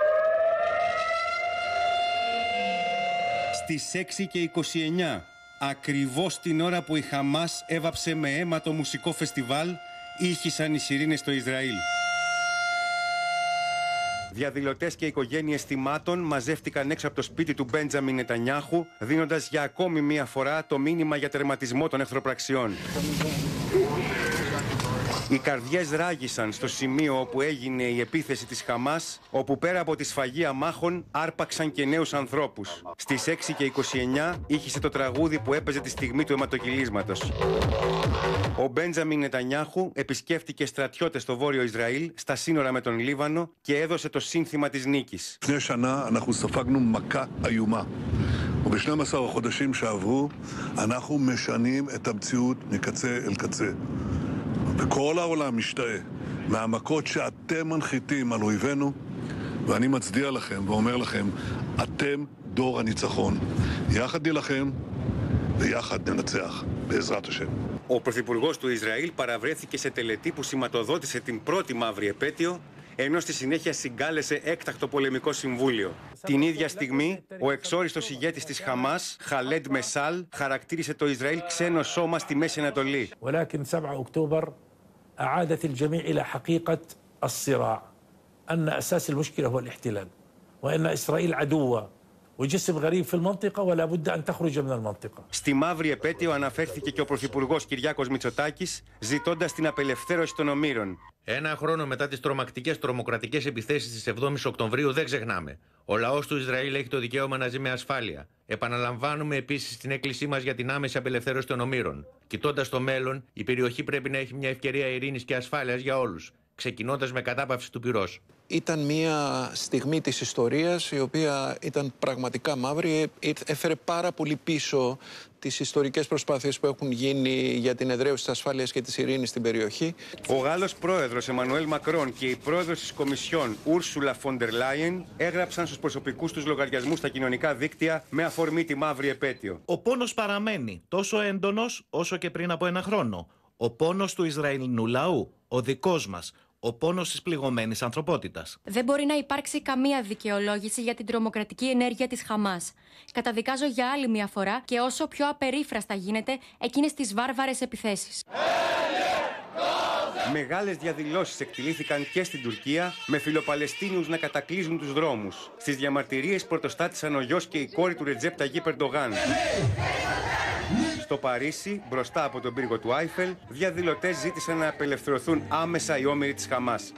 Στις 6:29, ακριβώς την ώρα που η Χαμάς έβαψε με αίμα το μουσικό φεστιβάλ, ήχησαν οι σιρήνες στο Ισραήλ. Διαδηλωτές και οικογένειες θυμάτων μαζεύτηκαν έξω από το σπίτι του Μπέντζαμιν Νετανιάχου, δίνοντας για ακόμη μία φορά το μήνυμα για τερματισμό των εχθροπραξιών. Οι καρδιές ράγισαν στο σημείο όπου έγινε η επίθεση της Χαμάς, όπου πέρα από τη σφαγή αμάχων άρπαξαν και νέους ανθρώπους. Στις 6:29 ήχησε το τραγούδι που έπαιζε τη στιγμή του αιματοκυλίσματος. Ο Μπέντζαμιν Νετανιάχου επισκέφτηκε στρατιώτες στο βόρειο Ισραήλ, στα σύνορα με τον Λίβανο, και έδωσε το σύνθημα της νίκης. וב-12 החודשים שעברו אנחנו משנים את המציאות מקצה אל קצה. וכל העולם משתאה מהמכות שאתם מנחיתים על אויבינו, ואני מצדיע לכם ואומר לכם, אתם דור הניצחון. יחד נילחם ויחד ננצח, בעזרת השם. Ο Πρωθυπουργός του Ισραήλ παραβρέθηκε σε τελετή που σηματοδότησε την πρώτη μαύρη επέτειο, ενώ στη συνέχεια συγκάλεσε έκτακτο πολεμικό συμβούλιο. Την ίδια στιγμή, ο εξόριστος ηγέτης της Χαμάς, Χαλέντ Μεσάλ, χαρακτήρισε το Ισραήλ ξένο σώμα στη Μέση Ανατολή. ولكن 7 أكتوبر أعادت الجميع إلى حقيقة الصراع أن أساس المشكلة هو الاحتلال وأن إسرائيل عدوة وجسم غريب في المنطقة ولا بد أن تخرج من المنطقة. Στη μαύρη επέτειο αναφέρθηκε και ο Πρωθυπουργός Κυριάκος Μητσοτάκης, ζητώντας την απελευθέρωση των ομήρων. Ένα χρόνο μετά τις τρομακτικές τρομοκρατικές επιθέσεις της 7ης Οκτωβρίου δεν ξεχνάμε. Ο λαός του Ισραήλ έχει το δικαίωμα να ζει με ασφάλεια. Επαναλαμβάνουμε επίσης την έκκλησή μας για την άμεση απελευθέρωση των ομήρων. Κοιτώντας το μέλλον, η περιοχή πρέπει να έχει μια ευκαιρία ειρήνης και ασφάλειας για όλους, ξεκινώντας με κατάπαυση του πυρός. Ήταν μια στιγμή της ιστορίας η οποία ήταν πραγματικά μαύρη, έφερε πάρα πολύ πίσω τις ιστορικές προσπάθειες που έχουν γίνει για την εδραίωση της ασφάλειας και της ειρήνης στην περιοχή. Ο Γάλλος πρόεδρος Εμμανουέλ Μακρόν και η πρόεδρος της Κομισιόν Ούρσουλα φον ντερ Λάιεν έγραψαν στους προσωπικούς τους λογαριασμούς στα κοινωνικά δίκτυα με αφορμή τη μαύρη επέτειο. Ο πόνος παραμένει τόσο έντονος όσο και πριν από ένα χρόνο. Ο πόνος του Ισραηλινού λαού, ο δικός μας. Ο πόνος της πληγωμένης ανθρωπότητας. Δεν μπορεί να υπάρξει καμία δικαιολόγηση για την τρομοκρατική ενέργεια της Χαμάς. Καταδικάζω για άλλη μια φορά και όσο πιο απερίφραστα γίνεται εκείνες τις βάρβαρες επιθέσεις. Μεγάλες διαδηλώσεις εκτελήθηκαν και στην Τουρκία, με φιλοπαλαιστίνιους να κατακλείζουν τους δρόμους. Στις διαμαρτυρίες πρωτοστάτησαν ο γιος και η κόρη του Ρετζέπ Ταγίπ Ερντογάν. Στο Παρίσι, μπροστά από τον πύργο του Άιφελ, διαδηλωτές ζήτησαν να απελευθερωθούν άμεσα οι όμηροι της Χαμάς.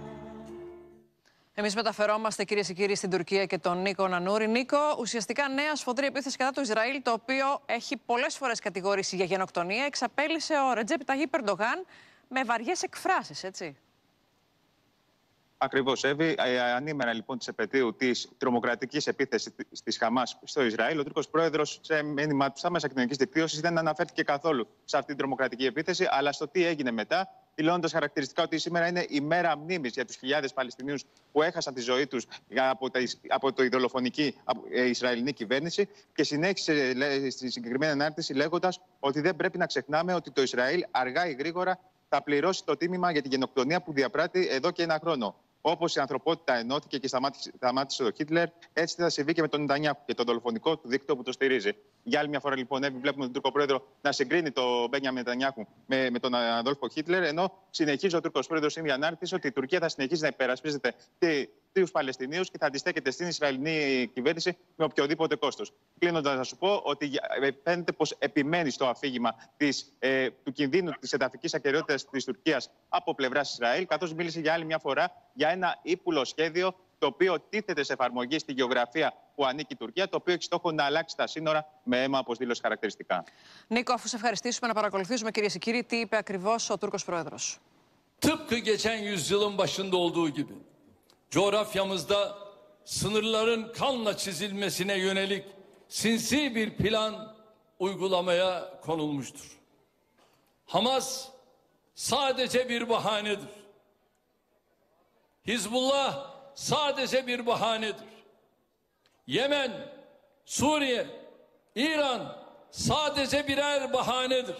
Εμείς μεταφερόμαστε, κυρίες και κύριοι, στην Τουρκία και τον Νίκο Νανούρη. Νίκο, ουσιαστικά νέα σφοδρή επίθεση κατά του Ισραήλ, το οποίο έχει πολλές φορές κατηγορήσει για γενοκτονία, εξαπέλυσε ο Ρετζέπ Ταγίπ Ερντογάν με βαριές εκφράσεις, έτσι. Ακριβώς, Εύη. Ανήμερα λοιπόν της επετείου της τρομοκρατικής επίθεσης της Χαμάς στο Ισραήλ, ο Τούρκος πρόεδρος σε μήνυμά του στα μέσα κοινωνικής δικτύωσης δεν αναφέρθηκε καθόλου σε αυτή την τρομοκρατική επίθεση, αλλά στο τι έγινε μετά, δηλώνοντας χαρακτηριστικά ότι σήμερα είναι η μέρα μνήμης για τους χιλιάδες Παλαιστινίους που έχασαν τη ζωή τους από το ιδεολοφωνική Ισραηλινή κυβέρνηση, και συνέχισε στη συγκεκριμένη ανάρτηση λέγοντας ότι δεν πρέπει να ξεχνάμε ότι το Ισραήλ αργά ή γρήγορα θα πληρώσει το τίμημα για την γενοκτονία που διαπράττει εδώ και ένα χρόνο. Όπως η ανθρωπότητα ενώθηκε και σταμάτησε το Χίτλερ, έτσι θα συμβεί και με τον Νετανιάχου και το δολοφονικό του δίκτυο που το στηρίζει. Για άλλη μια φορά, λοιπόν, βλέπουμε τον Τούρκο πρόεδρο να συγκρίνει τον Μπένιαμιν Νετανιάχου με τον Αδόλφο Χίτλερ, ενώ συνεχίζει ο Τούρκος πρόεδρος στην ανάρτηση ότι η Τουρκία θα συνεχίσει να υπερασπίζεται στους Παλαιστινίους και θα αντιστέκεται στην Ισραηλινή κυβέρνηση με οποιοδήποτε κόστος. Κλείνοντας, να σου πω ότι φαίνεται πως επιμένει στο αφήγημα του κινδύνου της εδαφικής ακεραιότητας της Τουρκίας από πλευράς Ισραήλ, καθώς μίλησε για άλλη μια φορά για ένα ύπουλο σχέδιο το οποίο τίθεται σε εφαρμογή στη γεωγραφία που ανήκει η Τουρκία, το οποίο έχει στόχο να αλλάξει τα σύνορα με αίμα, όπως δήλωσε χαρακτηριστικά. Νίκο, αφού σε ευχαριστήσουμε, να παρακολουθήσουμε, κυρίες και κύριοι, τι είπε ακριβώς ο Τούρκος Πρόεδρος. Tıpkı geçen yüzyılın başında olduğu gibi coğrafyamızda sınırların kanla çizilmesine yönelik sinsi bir plan uygulamaya konulmuştur. Hamas sadece bir bahanedir. Hizbullah sadece bir bahanedir. Yemen, Suriye, İran sadece birer bahanedir.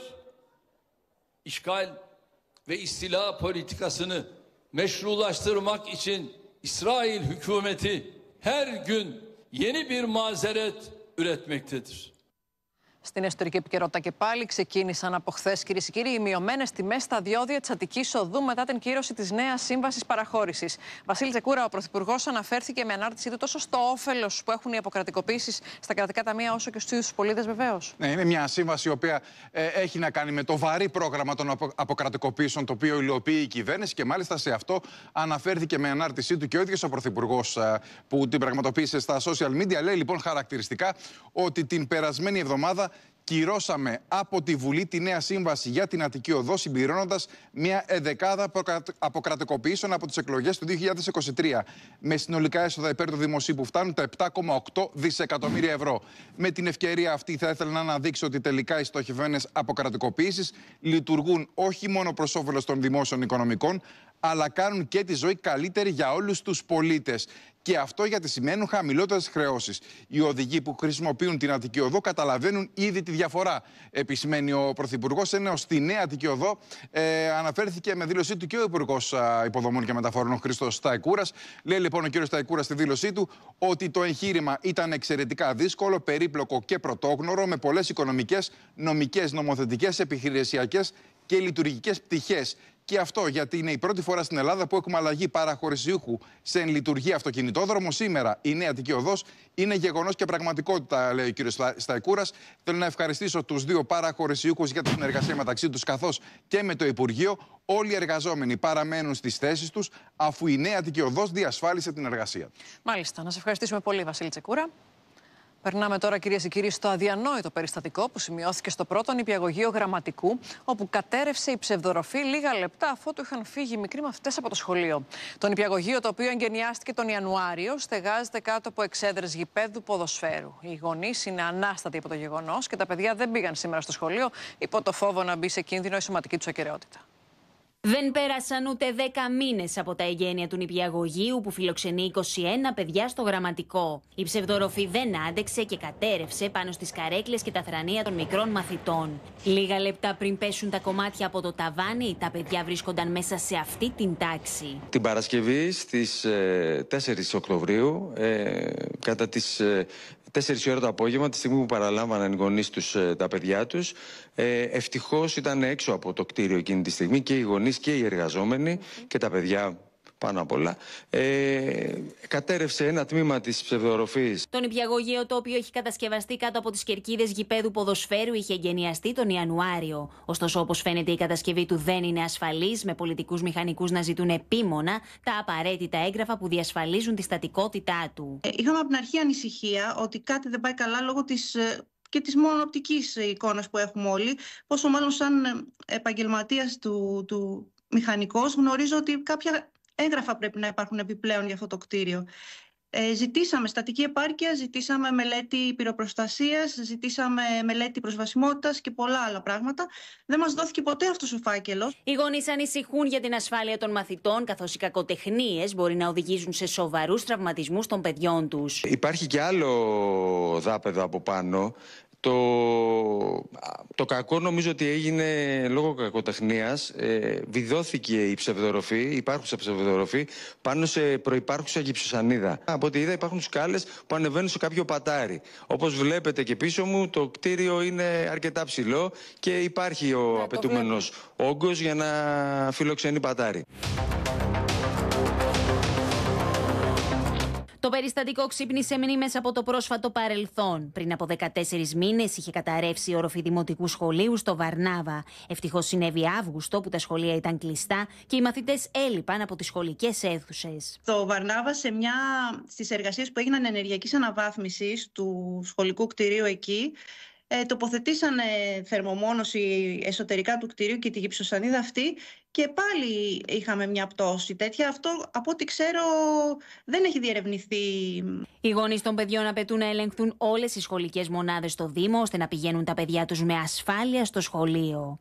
İşgal ve istila politikasını meşrulaştırmak için İsrail hükümeti her gün yeni bir mazeret üretmektedir. Στην εσωτερική επικαιρότητα και πάλι ξεκίνησαν από χθες, κυρίες και κύριοι, οι μειωμένες τιμές στα διόδια της Αττικής Οδού μετά την κύρωση της νέας σύμβασης παραχώρησης. Βασίλη Τσεκούρα, ο Πρωθυπουργός αναφέρθηκε με ανάρτησή του τόσο στο όφελος που έχουν οι αποκρατικοποίησεις στα κρατικά ταμεία, όσο και στους πολίτες, βεβαίως. Ναι, είναι μια σύμβαση η οποία έχει να κάνει με το βαρύ πρόγραμμα των αποκρατικοποίησεων, το οποίο υλοποιεί η κυβέρνηση, και μάλιστα σε αυτό αναφέρθηκε με ανάρτησή του και ο ίδιος ο Πρωθυπουργός που την πραγματοποίησε στα social media. Λέει λοιπόν χαρακτηριστικά ότι την περασμένη εβδομάδα κυρώσαμε από τη Βουλή τη νέα σύμβαση για την Αττική Οδό, συμπληρώνοντας μια εδεκάδα αποκρατικοποιήσεων από τις εκλογές του 2023, με συνολικά έσοδα υπέρ του δημοσίου που φτάνουν τα 7,8 δισεκατομμύρια ευρώ. Με την ευκαιρία αυτή θα ήθελα να αναδείξω ότι τελικά οι στοχευμένες αποκρατικοποιήσεις λειτουργούν όχι μόνο προς όφελος των δημόσιων οικονομικών, αλλά κάνουν και τη ζωή καλύτερη για όλους τους πολίτες. Και αυτό γιατί σημαίνουν χαμηλότερες χρεώσεις. Οι οδηγοί που χρησιμοποιούν την Αττική Οδό καταλαβαίνουν ήδη τη διαφορά, επισημαίνει ο Πρωθυπουργός, ενώ στη νέα Αττική Οδό αναφέρθηκε με δήλωσή του και ο Υπουργός Υποδομών και Μεταφορών, ο Χρήστος Σταϊκούρας. Λέει λοιπόν ο κ. Σταϊκούρας στη δήλωσή του ότι το εγχείρημα ήταν εξαιρετικά δύσκολο, περίπλοκο και πρωτόγνωρο, με πολλές οικονομικές, νομικές, νομοθετικές, επιχειρησιακές και λειτουργικές πτυχές. Και αυτό γιατί είναι η πρώτη φορά στην Ελλάδα που έχουμε αλλαγή παραχωρησιούχου σε εν λειτουργία αυτοκινητόδρομο. Σήμερα η νέα Αττική Οδός είναι γεγονός και πραγματικότητα, λέει ο κ. Σταϊκούρας. Θέλω να ευχαριστήσω τους δύο παραχωρησιούχους για τη συνεργασία μεταξύ τους, καθώς και με το Υπουργείο. Όλοι οι εργαζόμενοι παραμένουν στις θέσεις τους, αφού η νέα Αττική Οδός διασφάλισε την εργασία. Μάλιστα. Να σε ευχαριστήσουμε πολύ, Βασίλη Τσεκούρα. Περνάμε τώρα, κυρίες και κύριοι, στο αδιανόητο περιστατικό που σημειώθηκε στο πρώτο νηπιαγωγείο Γραμματικού, όπου κατέρευσε η ψευδοροφή λίγα λεπτά αφού του είχαν φύγει μικροί μαθητές από το σχολείο. Το νηπιαγωγείο, το οποίο εγκαινιάστηκε τον Ιανουάριο, στεγάζεται κάτω από εξέδρες γηπέδου ποδοσφαίρου. Οι γονείς είναι ανάστατοι από το γεγονός και τα παιδιά δεν πήγαν σήμερα στο σχολείο υπό το φόβο να μπει σε κίνδυνο η σωματική τους ακεραιότητα. Δεν πέρασαν ούτε 10 μήνες από τα εγγένεια του νηπιαγωγείου που φιλοξενεί 21 παιδιά στο Γραμματικό. Η ψευδοροφή δεν άντεξε και κατέρευσε πάνω στις καρέκλες και τα θρανία των μικρών μαθητών. Λίγα λεπτά πριν πέσουν τα κομμάτια από το ταβάνι, τα παιδιά βρίσκονταν μέσα σε αυτή την τάξη. Την Παρασκευή στις 4 Οκτωβρίου, κατά τις 4 η ώρα το απόγευμα, τη στιγμή που παραλάμβαναν οι γονείς τους τα παιδιά τους, ευτυχώς ήταν έξω από το κτίριο εκείνη τη στιγμή και οι γονείς και οι εργαζόμενοι και τα παιδιά πάνω απ' όλα. Κατέρευσε ένα τμήμα της ψευδοροφής. Το νηπιαγωγείο, το οποίο έχει κατασκευαστεί κάτω από τις κερκίδες γηπέδου ποδοσφαίρου, είχε εγκαινιαστεί τον Ιανουάριο. Ωστόσο, όπως φαίνεται, η κατασκευή του δεν είναι ασφαλής, με πολιτικούς μηχανικούς να ζητούν επίμονα τα απαραίτητα έγγραφα που διασφαλίζουν τη στατικότητά του. Είχαμε από την αρχή ανησυχία ότι κάτι δεν πάει καλά λόγω και της μόνο οπτικής εικόνας που έχουμε όλοι. Πόσο μάλλον σαν επαγγελματίας του μηχανικός γνωρίζω ότι κάποια έγγραφα πρέπει να υπάρχουν επιπλέον για αυτό το κτίριο. Ζητήσαμε στατική επάρκεια, ζητήσαμε μελέτη πυροπροστασίας, ζητήσαμε μελέτη προσβασιμότητας και πολλά άλλα πράγματα. Δεν μας δόθηκε ποτέ αυτός ο φάκελος. Οι γονείς ανησυχούν για την ασφάλεια των μαθητών, καθώς οι κακοτεχνίες μπορεί να οδηγήσουν σε σοβαρούς τραυματισμούς των παιδιών τους. Υπάρχει και άλλο δάπεδο από πάνω. Το κακό νομίζω ότι έγινε λόγω κακοτεχνίας. Βιδώθηκε η ψευδοροφή, υπάρχουσα ψευδοροφή, πάνω σε προϋπάρχουσα γυψοσανίδα. Από ό,τι είδα υπάρχουν σκάλες που ανεβαίνουν σε κάποιο πατάρι. Όπως βλέπετε και πίσω μου, το κτίριο είναι αρκετά ψηλό και υπάρχει ο απαιτούμενος όγκος για να φιλοξενεί πατάρι. Το περιστατικό ξύπνησε μνήμες από το πρόσφατο παρελθόν. Πριν από 14 μήνες είχε καταρρεύσει η οροφή δημοτικού σχολείου στο Βαρνάβα. Ευτυχώς συνέβη Αύγουστο που τα σχολεία ήταν κλειστά και οι μαθητές έλειπαν από τις σχολικές αίθουσες. Στο Βαρνάβα, στις εργασίες που έγιναν ενεργειακής αναβάθμισης του σχολικού κτηρίου εκεί, τοποθετήσανε θερμομόνωση εσωτερικά του κτηρίου και τη γυψοσανίδα αυτή και πάλι είχαμε μια πτώση τέτοια. Αυτό, από ό,τι ξέρω, δεν έχει διερευνηθεί. Οι γονείς των παιδιών απαιτούν να ελεγχθούν όλες οι σχολικές μονάδες στο Δήμο, ώστε να πηγαίνουν τα παιδιά τους με ασφάλεια στο σχολείο.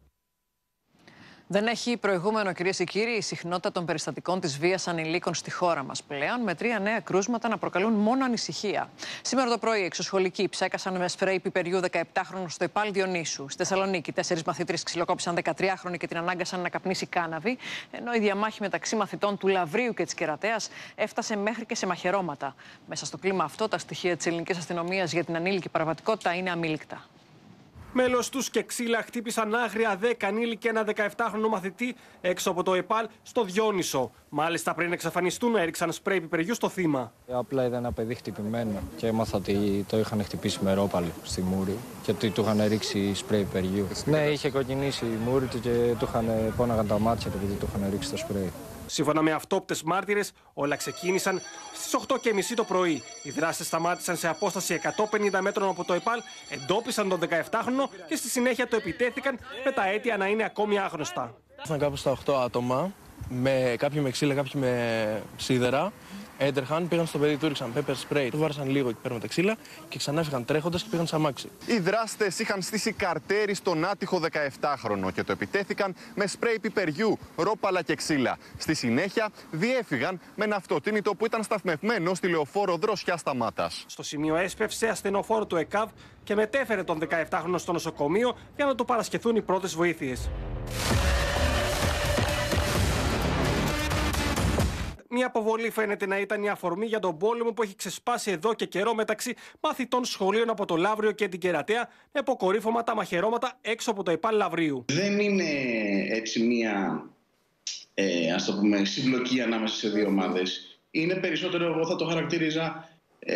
Δεν έχει προηγούμενο, κυρίες και κύριοι, η συχνότητα των περιστατικών της βίας ανηλίκων στη χώρα μας πλέον, με 3 νέα κρούσματα να προκαλούν μόνο ανησυχία. Σήμερα το πρωί, εξωσχολικοί ψέκασαν με σπρέι πιπεριού 17χρονο στο ΕΠΑΛ Διονύσου. Στη Θεσσαλονίκη, 4 μαθήτριες ξυλοκόπησαν 13χρονη και την ανάγκασαν να καπνίσει κάναβη, ενώ η διαμάχη μεταξύ μαθητών του Λαβρίου και της Κερατέας έφτασε μέχρι και σε μαχαιρώματα. Μέσα στο κλίμα αυτό, τα στοιχεία της ελληνικής αστυνομίας για την ανήλικη παραβατικότητα είναι αμήλικτα. Μέλος τους και ξύλα χτύπησαν άγρια 10 ανήλικοι και ένα 17χρονο μαθητή έξω από το ΕΠΑΛ στο Διόνυσο. Μάλιστα, πριν εξαφανιστούν, έριξαν σπρέι πιπεριού στο θύμα. Απλά είδα ένα παιδί χτυπημένο και έμαθα ότι το είχαν χτυπήσει με ρόπαλο στη μούρη και ότι του είχαν ρίξει σπρέι πιπεριού. Ναι, είχε κοκκινήσει η μούρη του και πόναγαν τα μάτια του επειδή του είχαν ρίξει το σπρέι. Σύμφωνα με αυτόπτες μάρτυρες, όλα ξεκίνησαν στις 8:30 το πρωί. Οι δράστες σταμάτησαν σε απόσταση 150 μέτρων από το ΕΠΑΛ, εντόπισαν τον 17χρονο και στη συνέχεια το επιτέθηκαν, με τα αίτια να είναι ακόμη άγνωστα. Ήρθαν κάπου στα 8 άτομα, κάποιοι με ξύλα, κάποιοι με σίδερα. Έτρεχαν, πήγαν στο παιδί, του ρίξαν pepper spray, του βάρασαν λίγο εκεί πέρα με τα ξύλα και ξανά έφυγαν τρέχοντας και πήγαν σε αμάξι. Οι δράστες είχαν στήσει καρτέρι στον άτυχο 17χρονο και το επιτέθηκαν με σπρέι πιπεριού, ρόπαλα και ξύλα. Στη συνέχεια διέφυγαν με ένα αυτοκίνητο που ήταν σταθμευμένο στη λεωφόρο Δροσιά Σταμάτας. Στο σημείο έσπευσε ασθενοφόρο του ΕΚΑΒ και μετέφερε τον 17χρονο στο νοσοκομείο για να του παρασχεθούν οι πρώτες βοήθειες. Μια αποβολή φαίνεται να ήταν η αφορμή για τον πόλεμο που έχει ξεσπάσει εδώ και καιρό μεταξύ μαθητών σχολείων από το Λαύριο και την Κερατέα, με αποκορύφωμα τα μαχαιρώματα έξω από το ΕΠΑΛ Λαβρίου. Δεν είναι έτσι μια συμπλοκή ανάμεσα σε δύο ομάδες. Είναι περισσότερο, εγώ θα το χαρακτήριζα,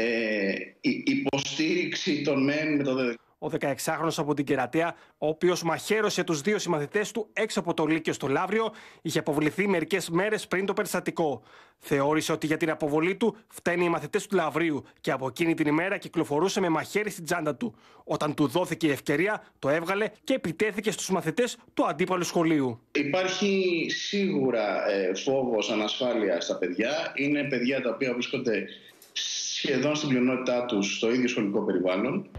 υποστήριξη των μεν με το δε. Ο 16χρονος από την Κερατέα, ο οποίος μαχαίρωσε τους 2 συμμαθητές του έξω από το Λύκειο στο Λαύριο, είχε αποβληθεί μερικές μέρες πριν το περιστατικό. Θεώρησε ότι για την αποβολή του φταίνουν οι μαθητές του Λαυρίου και από εκείνη την ημέρα κυκλοφορούσε με μαχαίρι στην τσάντα του. Όταν του δόθηκε η ευκαιρία, το έβγαλε και επιτέθηκε στους μαθητές του αντίπαλου σχολείου. Υπάρχει σίγουρα φόβος, ανασφάλεια στα παιδιά. Είναι παιδιά τα οποία βρίσκονται σχεδόν στην πλειονότητά τους στο ίδιο σχολικό περιβάλλον.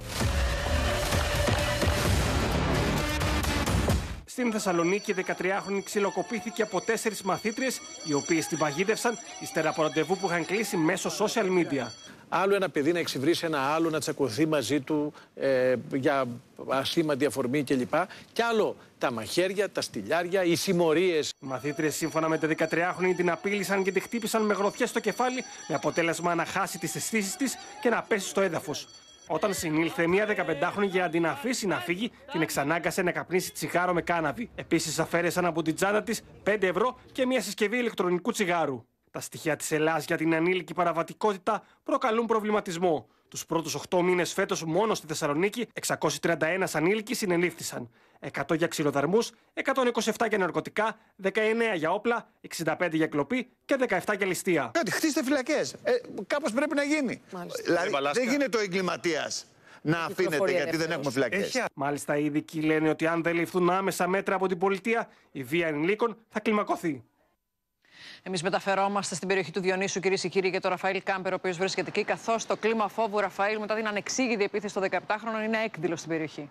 Στην Θεσσαλονίκη, η 13χρονη ξυλοκοπήθηκε από 4 μαθήτριες, οι οποίες την παγίδευσαν ύστερα από ραντεβού που είχαν κλείσει μέσω social media. Άλλο ένα παιδί να εξυβρίσει ένα άλλο, να τσακωθεί μαζί του για ασήμαντη αφορμή κλπ. Κι άλλο τα μαχαίρια, τα στυλιάρια, οι συμμορίες. Οι μαθήτριες, σύμφωνα με τη 13χρονη, την απείλησαν και τη χτύπησαν με γροθιές στο κεφάλι, με αποτέλεσμα να χάσει τις αισθήσεις της και να πέσει στο έδαφος. Όταν συνήλθε μια 15χρονη για να την αφήσει να φύγει, την εξανάγκασε να καπνίσει τσιγάρο με κάναβη. Επίσης, αφαίρεσαν από την τσάντα της 5 ευρώ και μια συσκευή ηλεκτρονικού τσιγάρου. Τα στοιχεία της Ελλάδας για την ανήλικη παραβατικότητα προκαλούν προβληματισμό. Τους πρώτους 8 μήνες φέτος, μόνο στη Θεσσαλονίκη, 631 ανήλικοι συνελήφθησαν. 100 για ξυλοδαρμούς, 127 για ναρκωτικά, 19 για όπλα, 65 για κλοπή και 17 για ληστεία. Χτίστε φυλακές. Κάπως πρέπει να γίνει. Δηλαδή, δεν γίνεται ο εγκληματίας να αφήνεται γιατί δεν έχουμε φυλακές. Μάλιστα, οι ειδικοί λένε ότι αν δεν ληφθούν άμεσα μέτρα από την πολιτεία, η βία ενηλίκων θα κλιμακωθεί. Εμείς μεταφερόμαστε στην περιοχή του Διονύσου, κυρίες και κύριοι, για τον Ραφαήλ Κάμπερ, ο οποίος βρίσκεται εκεί, καθώς το κλίμα φόβου, Ραφαήλ, μετά την ανεξήγητη επίθεση στο 17χρονο, είναι έκδηλο στην περιοχή.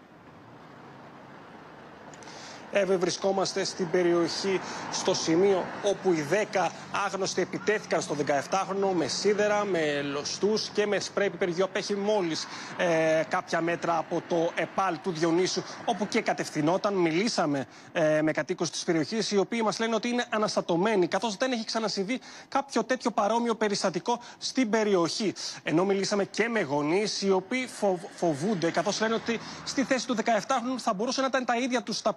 Βρισκόμαστε στην περιοχή, στο σημείο όπου οι 10 άγνωστοι επιτέθηκαν στο 17χρονο με σίδερα, με λωστούς και με σπρέι πιπεριού. Απέχει μόλις κάποια μέτρα από το ΕΠΑΛ του Διονύσου, όπου και κατευθυνόταν. Μιλήσαμε με κατοίκους της περιοχής, οι οποίοι μας λένε ότι είναι αναστατωμένοι, καθώς δεν έχει ξανασυμβεί κάποιο τέτοιο παρόμοιο περιστατικό στην περιοχή. Ενώ μιλήσαμε και με γονείς, οι οποίοι φοβούνται, καθώς λένε ότι στη θέση του 17χρονου θα μπορούσαν να ήταν τα ίδια τους τα παιδιά, τα οποία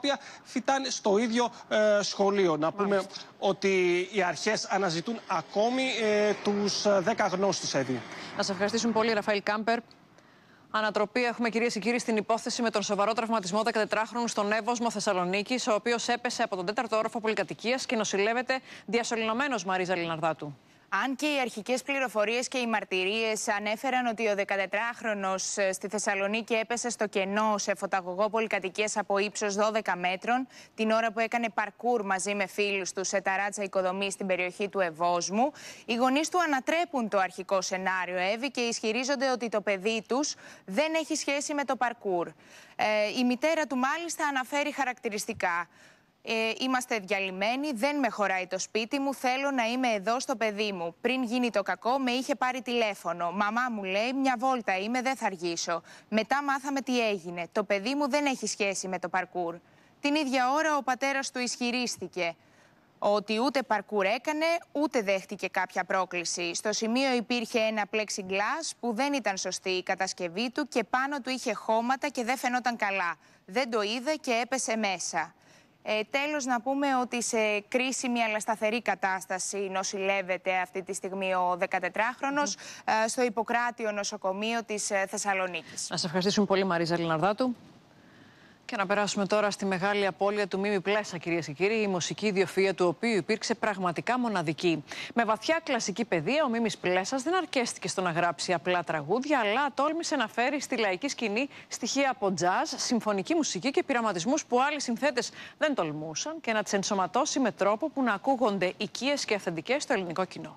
οποία φοιτάνε στο ίδιο σχολείο. Να πούμε ότι οι αρχές αναζητούν ακόμη τους 10 γνώστους, Εύη. Να σε ευχαριστήσουμε πολύ, Ραφαήλ Κάμπερ. Ανατροπή έχουμε, κυρίες και κύριοι, στην υπόθεση με τον σοβαρό τραυματισμό 14χρονου στον Εύωσμο Θεσσαλονίκης, ο οποίος έπεσε από τον 4ο όροφο πολυκατοικίας και νοσηλεύεται διασωληνωμένος, Μαρίζα Λιναρδάτου. Αν και οι αρχικές πληροφορίες και οι μαρτυρίες ανέφεραν ότι ο 14χρονος στη Θεσσαλονίκη έπεσε στο κενό σε φωταγωγό πολυκατοικίας από ύψος 12 μέτρων την ώρα που έκανε παρκούρ μαζί με φίλους του σε ταράτσα οικοδομής στην περιοχή του Ευόσμου, οι γονείς του ανατρέπουν το αρχικό σενάριο, Εύη, και ισχυρίζονται ότι το παιδί τους δεν έχει σχέση με το παρκούρ. Η μητέρα του μάλιστα αναφέρει χαρακτηριστικά. Είμαστε διαλυμένοι, δεν με χωράει το σπίτι μου, θέλω να είμαι εδώ στο παιδί μου. Πριν γίνει το κακό με είχε πάρει τηλέφωνο. Μαμά μου λέει, μια βόλτα είμαι, δεν θα αργήσω. Μετά μάθαμε τι έγινε. Το παιδί μου δεν έχει σχέση με το παρκούρ. Την ίδια ώρα ο πατέρας του ισχυρίστηκε ότι ούτε παρκούρ έκανε, ούτε δέχτηκε κάποια πρόκληση. Στο σημείο υπήρχε ένα plexiglass που δεν ήταν σωστή η κατασκευή του και πάνω του είχε χώματα και δεν φαινόταν καλά. Δεν το είδε και έπεσε μέσα. Τέλος, να πούμε ότι σε κρίσιμη αλλά σταθερή κατάσταση νοσηλεύεται αυτή τη στιγμή ο 14χρονος στο Ιπποκράτιο νοσοκομείο της Θεσσαλονίκης. Να σε ευχαριστήσουμε πολύ, Μαρίζα Λιναρδάτου. Και να περάσουμε τώρα στη μεγάλη απώλεια του Μίμη Πλέσα, κυρίες και κύριοι, η μουσική ιδιοφυΐα του οποίου υπήρξε πραγματικά μοναδική. Με βαθιά κλασική παιδεία, ο Μίμης Πλέσας δεν αρκέστηκε στο να γράψει απλά τραγούδια, αλλά τόλμησε να φέρει στη λαϊκή σκηνή στοιχεία από τζαζ, συμφωνική μουσική και πειραματισμούς που άλλοι συνθέτες δεν τολμούσαν και να τις ενσωματώσει με τρόπο που να ακούγονται οικίες και αυθεντικές στο ελληνικό κοινό.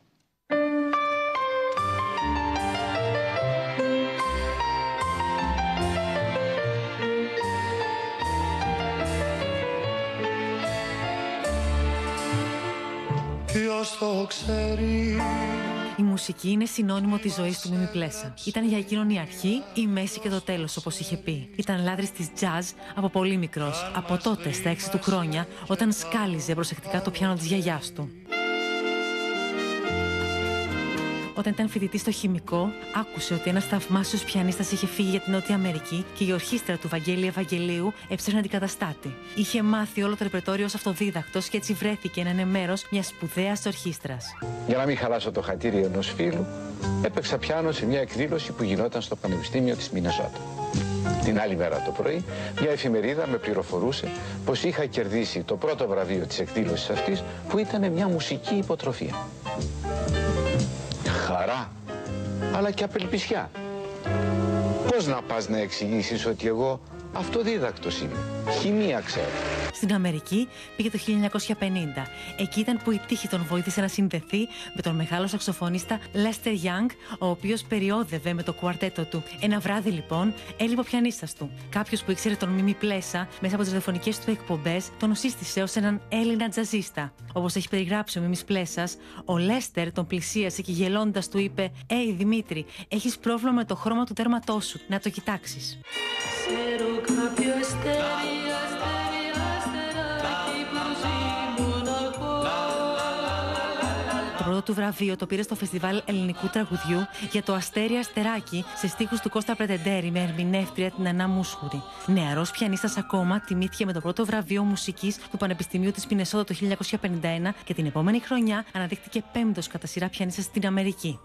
Ποιος το ξέρει. Η μουσική είναι συνώνυμο της ζωής του Μίμη Πλέσα. Ήταν για εκείνον η αρχή, η μέση και το τέλος, όπως είχε πει. Ήταν λάτρης της jazz από πολύ μικρός, από τότε στα 6 του χρόνια, όταν σκάλιζε προσεκτικά το πιάνο της γιαγιάς του. Όταν ήταν φοιτητής στο χημικό, άκουσε ότι ένας θαυμάσιος πιανίστας είχε φύγει για την Νότια Αμερική και η ορχήστρα του Βαγγέλη Ευαγγελίου έψαχνε αντικαταστάτη. Είχε μάθει όλο το ρεπερτόριο ως αυτοδίδακτος και έτσι βρέθηκε να είναι μέρος μιας σπουδαίας ορχήστρας. Για να μην χαλάσω το χατήρι ενός φίλου, έπαιξα πιάνο σε μια εκδήλωση που γινόταν στο Πανεπιστήμιο της Μινεσότα. Την άλλη μέρα το πρωί, μια εφημερίδα με πληροφορούσε πως είχα κερδίσει το πρώτο βραβείο της εκδήλωσης αυτής, που ήταν μια μουσική υποτροφία. Χαρά, αλλά και απελπισιά. Πώς να πας να εξηγήσεις ότι εγώ αυτοδίδακτος είμαι, χημεία ξέρω. Στην Αμερική πήγε το 1950. Εκεί ήταν που η τύχη τον βοήθησε να συνδεθεί με τον μεγάλο σαξοφωνίστα Lester Young, ο οποίος περιόδευε με το κουαρτέτο του. Ένα βράδυ λοιπόν έλειπε ο πιανίστας του. Κάποιος που ήξερε τον Μίμη Πλέσα μέσα από τις ραδιοφωνικές του εκπομπές τον σύστησε ως έναν Έλληνα τζαζίστα. Όπως έχει περιγράψει ο Μίμης Πλέσας, ο Λέστερ τον πλησίασε και γελώντας του είπε: «Ει Δημήτρη, έχεις πρόβλημα με το χρώμα του τέρματός σου. Να το κοιτάξεις». Το πρώτο του βραβείο το πήρε στο Φεστιβάλ Ελληνικού Τραγουδιού για το Αστέρι Αστεράκι σε στίχους του Κώστα Πρετεντέρη με ερμηνεύτρια την Ανά Μούσχουρη. Νεαρός πιανίστας ακόμα, τιμήθηκε με το πρώτο βραβείο μουσικής του Πανεπιστημίου της Μινεσότα το 1951 και την επόμενη χρονιά αναδείχθηκε 5ος κατά σειρά πιανίστας στην Αμερική.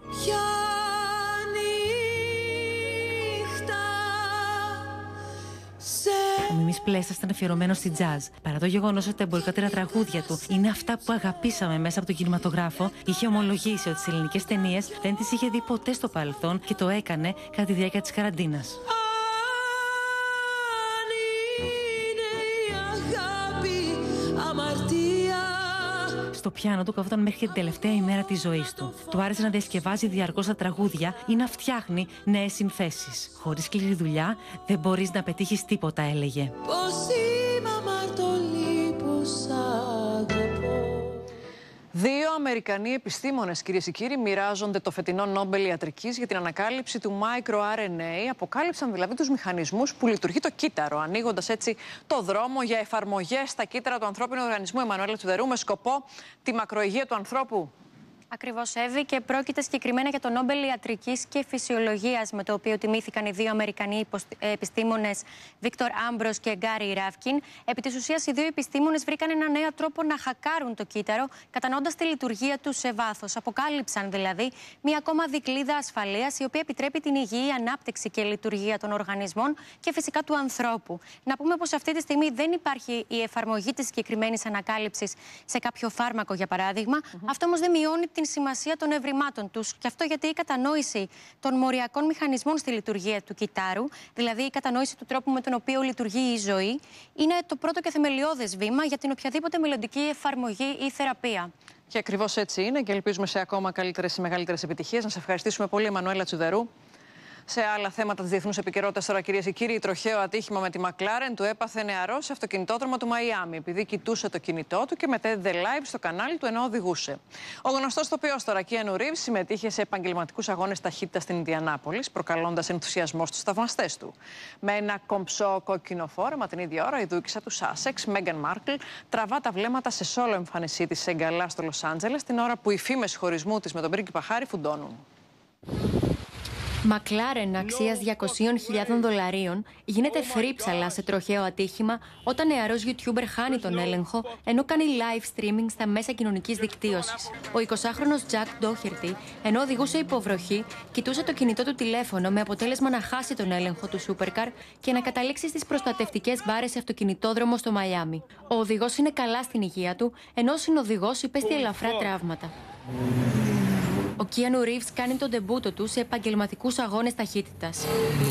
Ο Μίμης Πλέσας ήταν αφιερωμένος στη jazz. Παρά το γεγονός ότι τα εμπορικότερα τραγούδια του είναι αυτά που αγαπήσαμε μέσα από τον κινηματογράφο, είχε ομολογήσει ότι τις ελληνικές ταινίες δεν τις είχε δει ποτέ στο παρελθόν και το έκανε κατά τη διάρκεια της καραντίνας. Στο πιάνο του καθόταν μέχρι και την τελευταία ημέρα της ζωής του. Του άρεσε να διασκευάζει διαρκώς τα τραγούδια ή να φτιάχνει νέες συνθέσεις. Χωρίς σκληρή δουλειά δεν μπορείς να πετύχεις τίποτα, έλεγε. Δύο Αμερικανοί επιστήμονες, κυρίες και κύριοι, μοιράζονται το φετινό Νόμπελ Ιατρικής για την ανακάλυψη του microRNA. Αποκάλυψαν δηλαδή τους μηχανισμούς που λειτουργεί το κύτταρο, ανοίγοντας έτσι το δρόμο για εφαρμογές στα κύτταρα του ανθρώπινου οργανισμού. Εμμανουέλα Τσουδερού, με σκοπό τη μακροϊγεία του ανθρώπου. Ακριβώς, Εύη, και πρόκειται συγκεκριμένα για το Νόμπελ Ιατρικής και Φυσιολογίας, με το οποίο τιμήθηκαν οι δύο Αμερικανοί επιστήμονες, Βίκτορ Άμπρος και Γκάρι Ράφκιν. Επί της ουσίας, οι δύο επιστήμονες βρήκαν ένα νέο τρόπο να χακάρουν το κύτταρο, κατανοώντας τη λειτουργία του σε βάθος. Αποκάλυψαν δηλαδή μία ακόμα δικλείδα ασφαλείας, η οποία επιτρέπει την υγιή ανάπτυξη και λειτουργία των οργανισμών και φυσικά του ανθρώπου. Να πούμε πως αυτή τη στιγμή δεν υπάρχει η εφαρμογή της συγκεκριμένης ανακάλυψης σε κάποιο φάρμακο, για παράδειγμα. Αυτό όμως δεν μειώνει την σημασία των ευρημάτων τους. Και αυτό γιατί η κατανόηση των μοριακών μηχανισμών στη λειτουργία του κυττάρου, δηλαδή η κατανόηση του τρόπου με τον οποίο λειτουργεί η ζωή, είναι το πρώτο και θεμελιώδες βήμα για την οποιαδήποτε μελλοντική εφαρμογή ή θεραπεία. Και ακριβώς έτσι είναι, και ελπίζουμε σε ακόμα καλύτερες ή μεγαλύτερες επιτυχίες. Να σε ευχαριστήσουμε πολύ, Εμμανουέλα Τσουδερού. Σε άλλα θέματα της διεθνούς επικαιρότητας τώρα, κυρίες και κύριοι, τροχαίο ατύχημα με τη Μακλάρεν του έπαθε νεαρός σε αυτοκινητόδρομο του Μαϊάμι, επειδή κοιτούσε το κινητό του και μετέδιδε live στο κανάλι του ενώ οδηγούσε. Ο γνωστός ηθοποιός τώρα, Κίανου Ρίβς, συμμετείχε σε επαγγελματικούς αγώνες ταχύτητας στην Ινδιανάπολης, προκαλώντας ενθουσιασμό στους θαυμαστές του. Με ένα κομψό κόκκινο φόρεμα την ίδια ώρα, η δούκισσα του Σάσεξ, Μέγαν Μάρκλ, τραβά τα βλέμματα σε σόλο εμφάνισή της σε εγκαλά στο Λος Άντζελες, την ώρα που οι φήμες χωρισμού της με τον πρίγκιπα Χάρι φουντώνουν. Μακλάρεν αξίας $200.000 γίνεται θρύψαλα σε τροχαίο ατύχημα όταν νεαρός YouTuber χάνει τον έλεγχο ενώ κάνει live streaming στα μέσα κοινωνικής δικτύωσης. Ο 20χρονος Jack Doherty, ενώ οδηγούσε υποβροχή, κοιτούσε το κινητό του τηλέφωνο με αποτέλεσμα να χάσει τον έλεγχο του supercar και να καταλήξει στις προστατευτικές μπάρες σε αυτοκινητόδρομο στο Μαϊάμι. Ο οδηγός είναι καλά στην υγεία του, ενώ ο συνοδηγός υπέστη ελαφρά τραύματα. Ο Κίανου Ρίβς κάνει τον ντεμπούτο του σε επαγγελματικούς αγώνες ταχύτητας.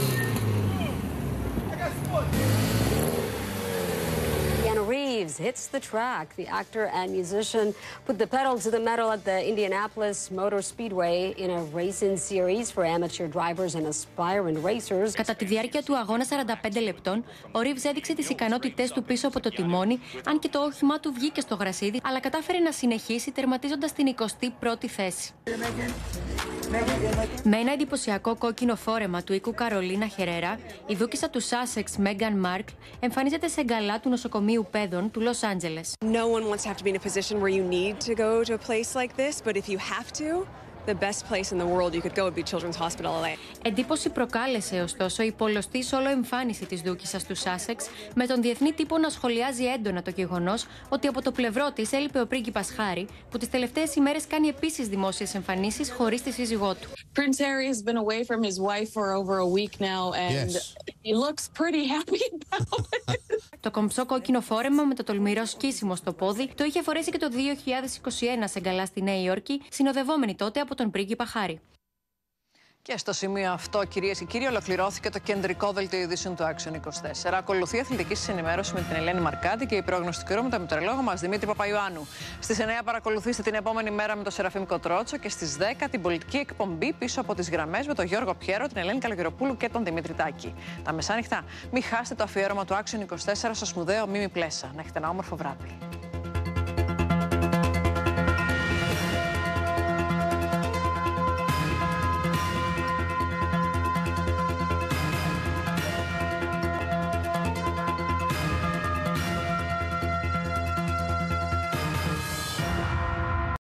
Keanu Reeves hits the track. The actor and musician put the pedal to the metal at the Indianapolis Motor Speedway in a racing series for amateur drivers and aspiring racers. Κατά τη διάρκεια του αγώνα 45 λεπτών, ο Reeves έδειξε τις ικανότητές του πίσω από το τιμόνι, αν και το όχημά του βγήκε στο γρασίδι, αλλά κατάφερε να συνεχίσει τερματίζοντας την 21η θέση. Με ένα εντυπωσιακό κόκκινο φόρεμα του οίκου Καρολίνα Χερέρα, η δούκισσα του Σάσεξ, Μέγαν Μάρκλ, εμφανίζεται σε γκαλά του νοσοκομείου παιδών του Λος Άντζελες. No one wants to have to be in a position where you need to go to a place like this, but if you have to, the best place in the world you could go would be Children's Hospital LA. Εντύπωση προκάλεσε ωστόσο η πολλωστή σόλο εμφάνιση της δούκισσας του Σάσεξ, με τον διεθνή τύπο να σχολιάζει έντονα το γεγονός ότι από το πλευρό της έλειπε ο πρίγκιπας Χάρι, που τις τελευταίες ημέρες κάνει επίσης δημόσιες εμφανίσεις χωρίς τη σύζυγό του. Prince Harry has been away from his wife for over a week now and he looks pretty happy about it. Το κομψό κόκκινο φόρεμα με το τολμηρό σκίσιμο στο πόδι το είχε φορέσει και το 2021 σε γκαλά στη Νέα Υόρκη, συνοδευόμενη τότε από τον πρίγκιπα Χάρι. Και στο σημείο αυτό, κυρίες και κύριοι, ολοκληρώθηκε το κεντρικό δελτίο ειδήσεων του Action 24. Ακολουθεί αθλητική συνενημέρωση με την Ελένη Μαρκάτη και η πρόγνωση του καιρού με τον μετεωρολόγο μας Δημήτρη Παπαϊωάννου. Στις 9 παρακολουθήστε την επόμενη μέρα με τον Σεραφείμ Κοτρότσο και στις 10 την πολιτική εκπομπή πίσω από τις γραμμές με τον Γιώργο Πιέρο, την Ελένη Καλογεροπούλου και τον Δημήτρη Τάκη. Τα μεσάνυχτα, μην χάσετε το αφιέρωμα του Action 24 στο σπουδαίο Μίμη Πλέσα. Να έχετε ένα όμορφο βράδυ.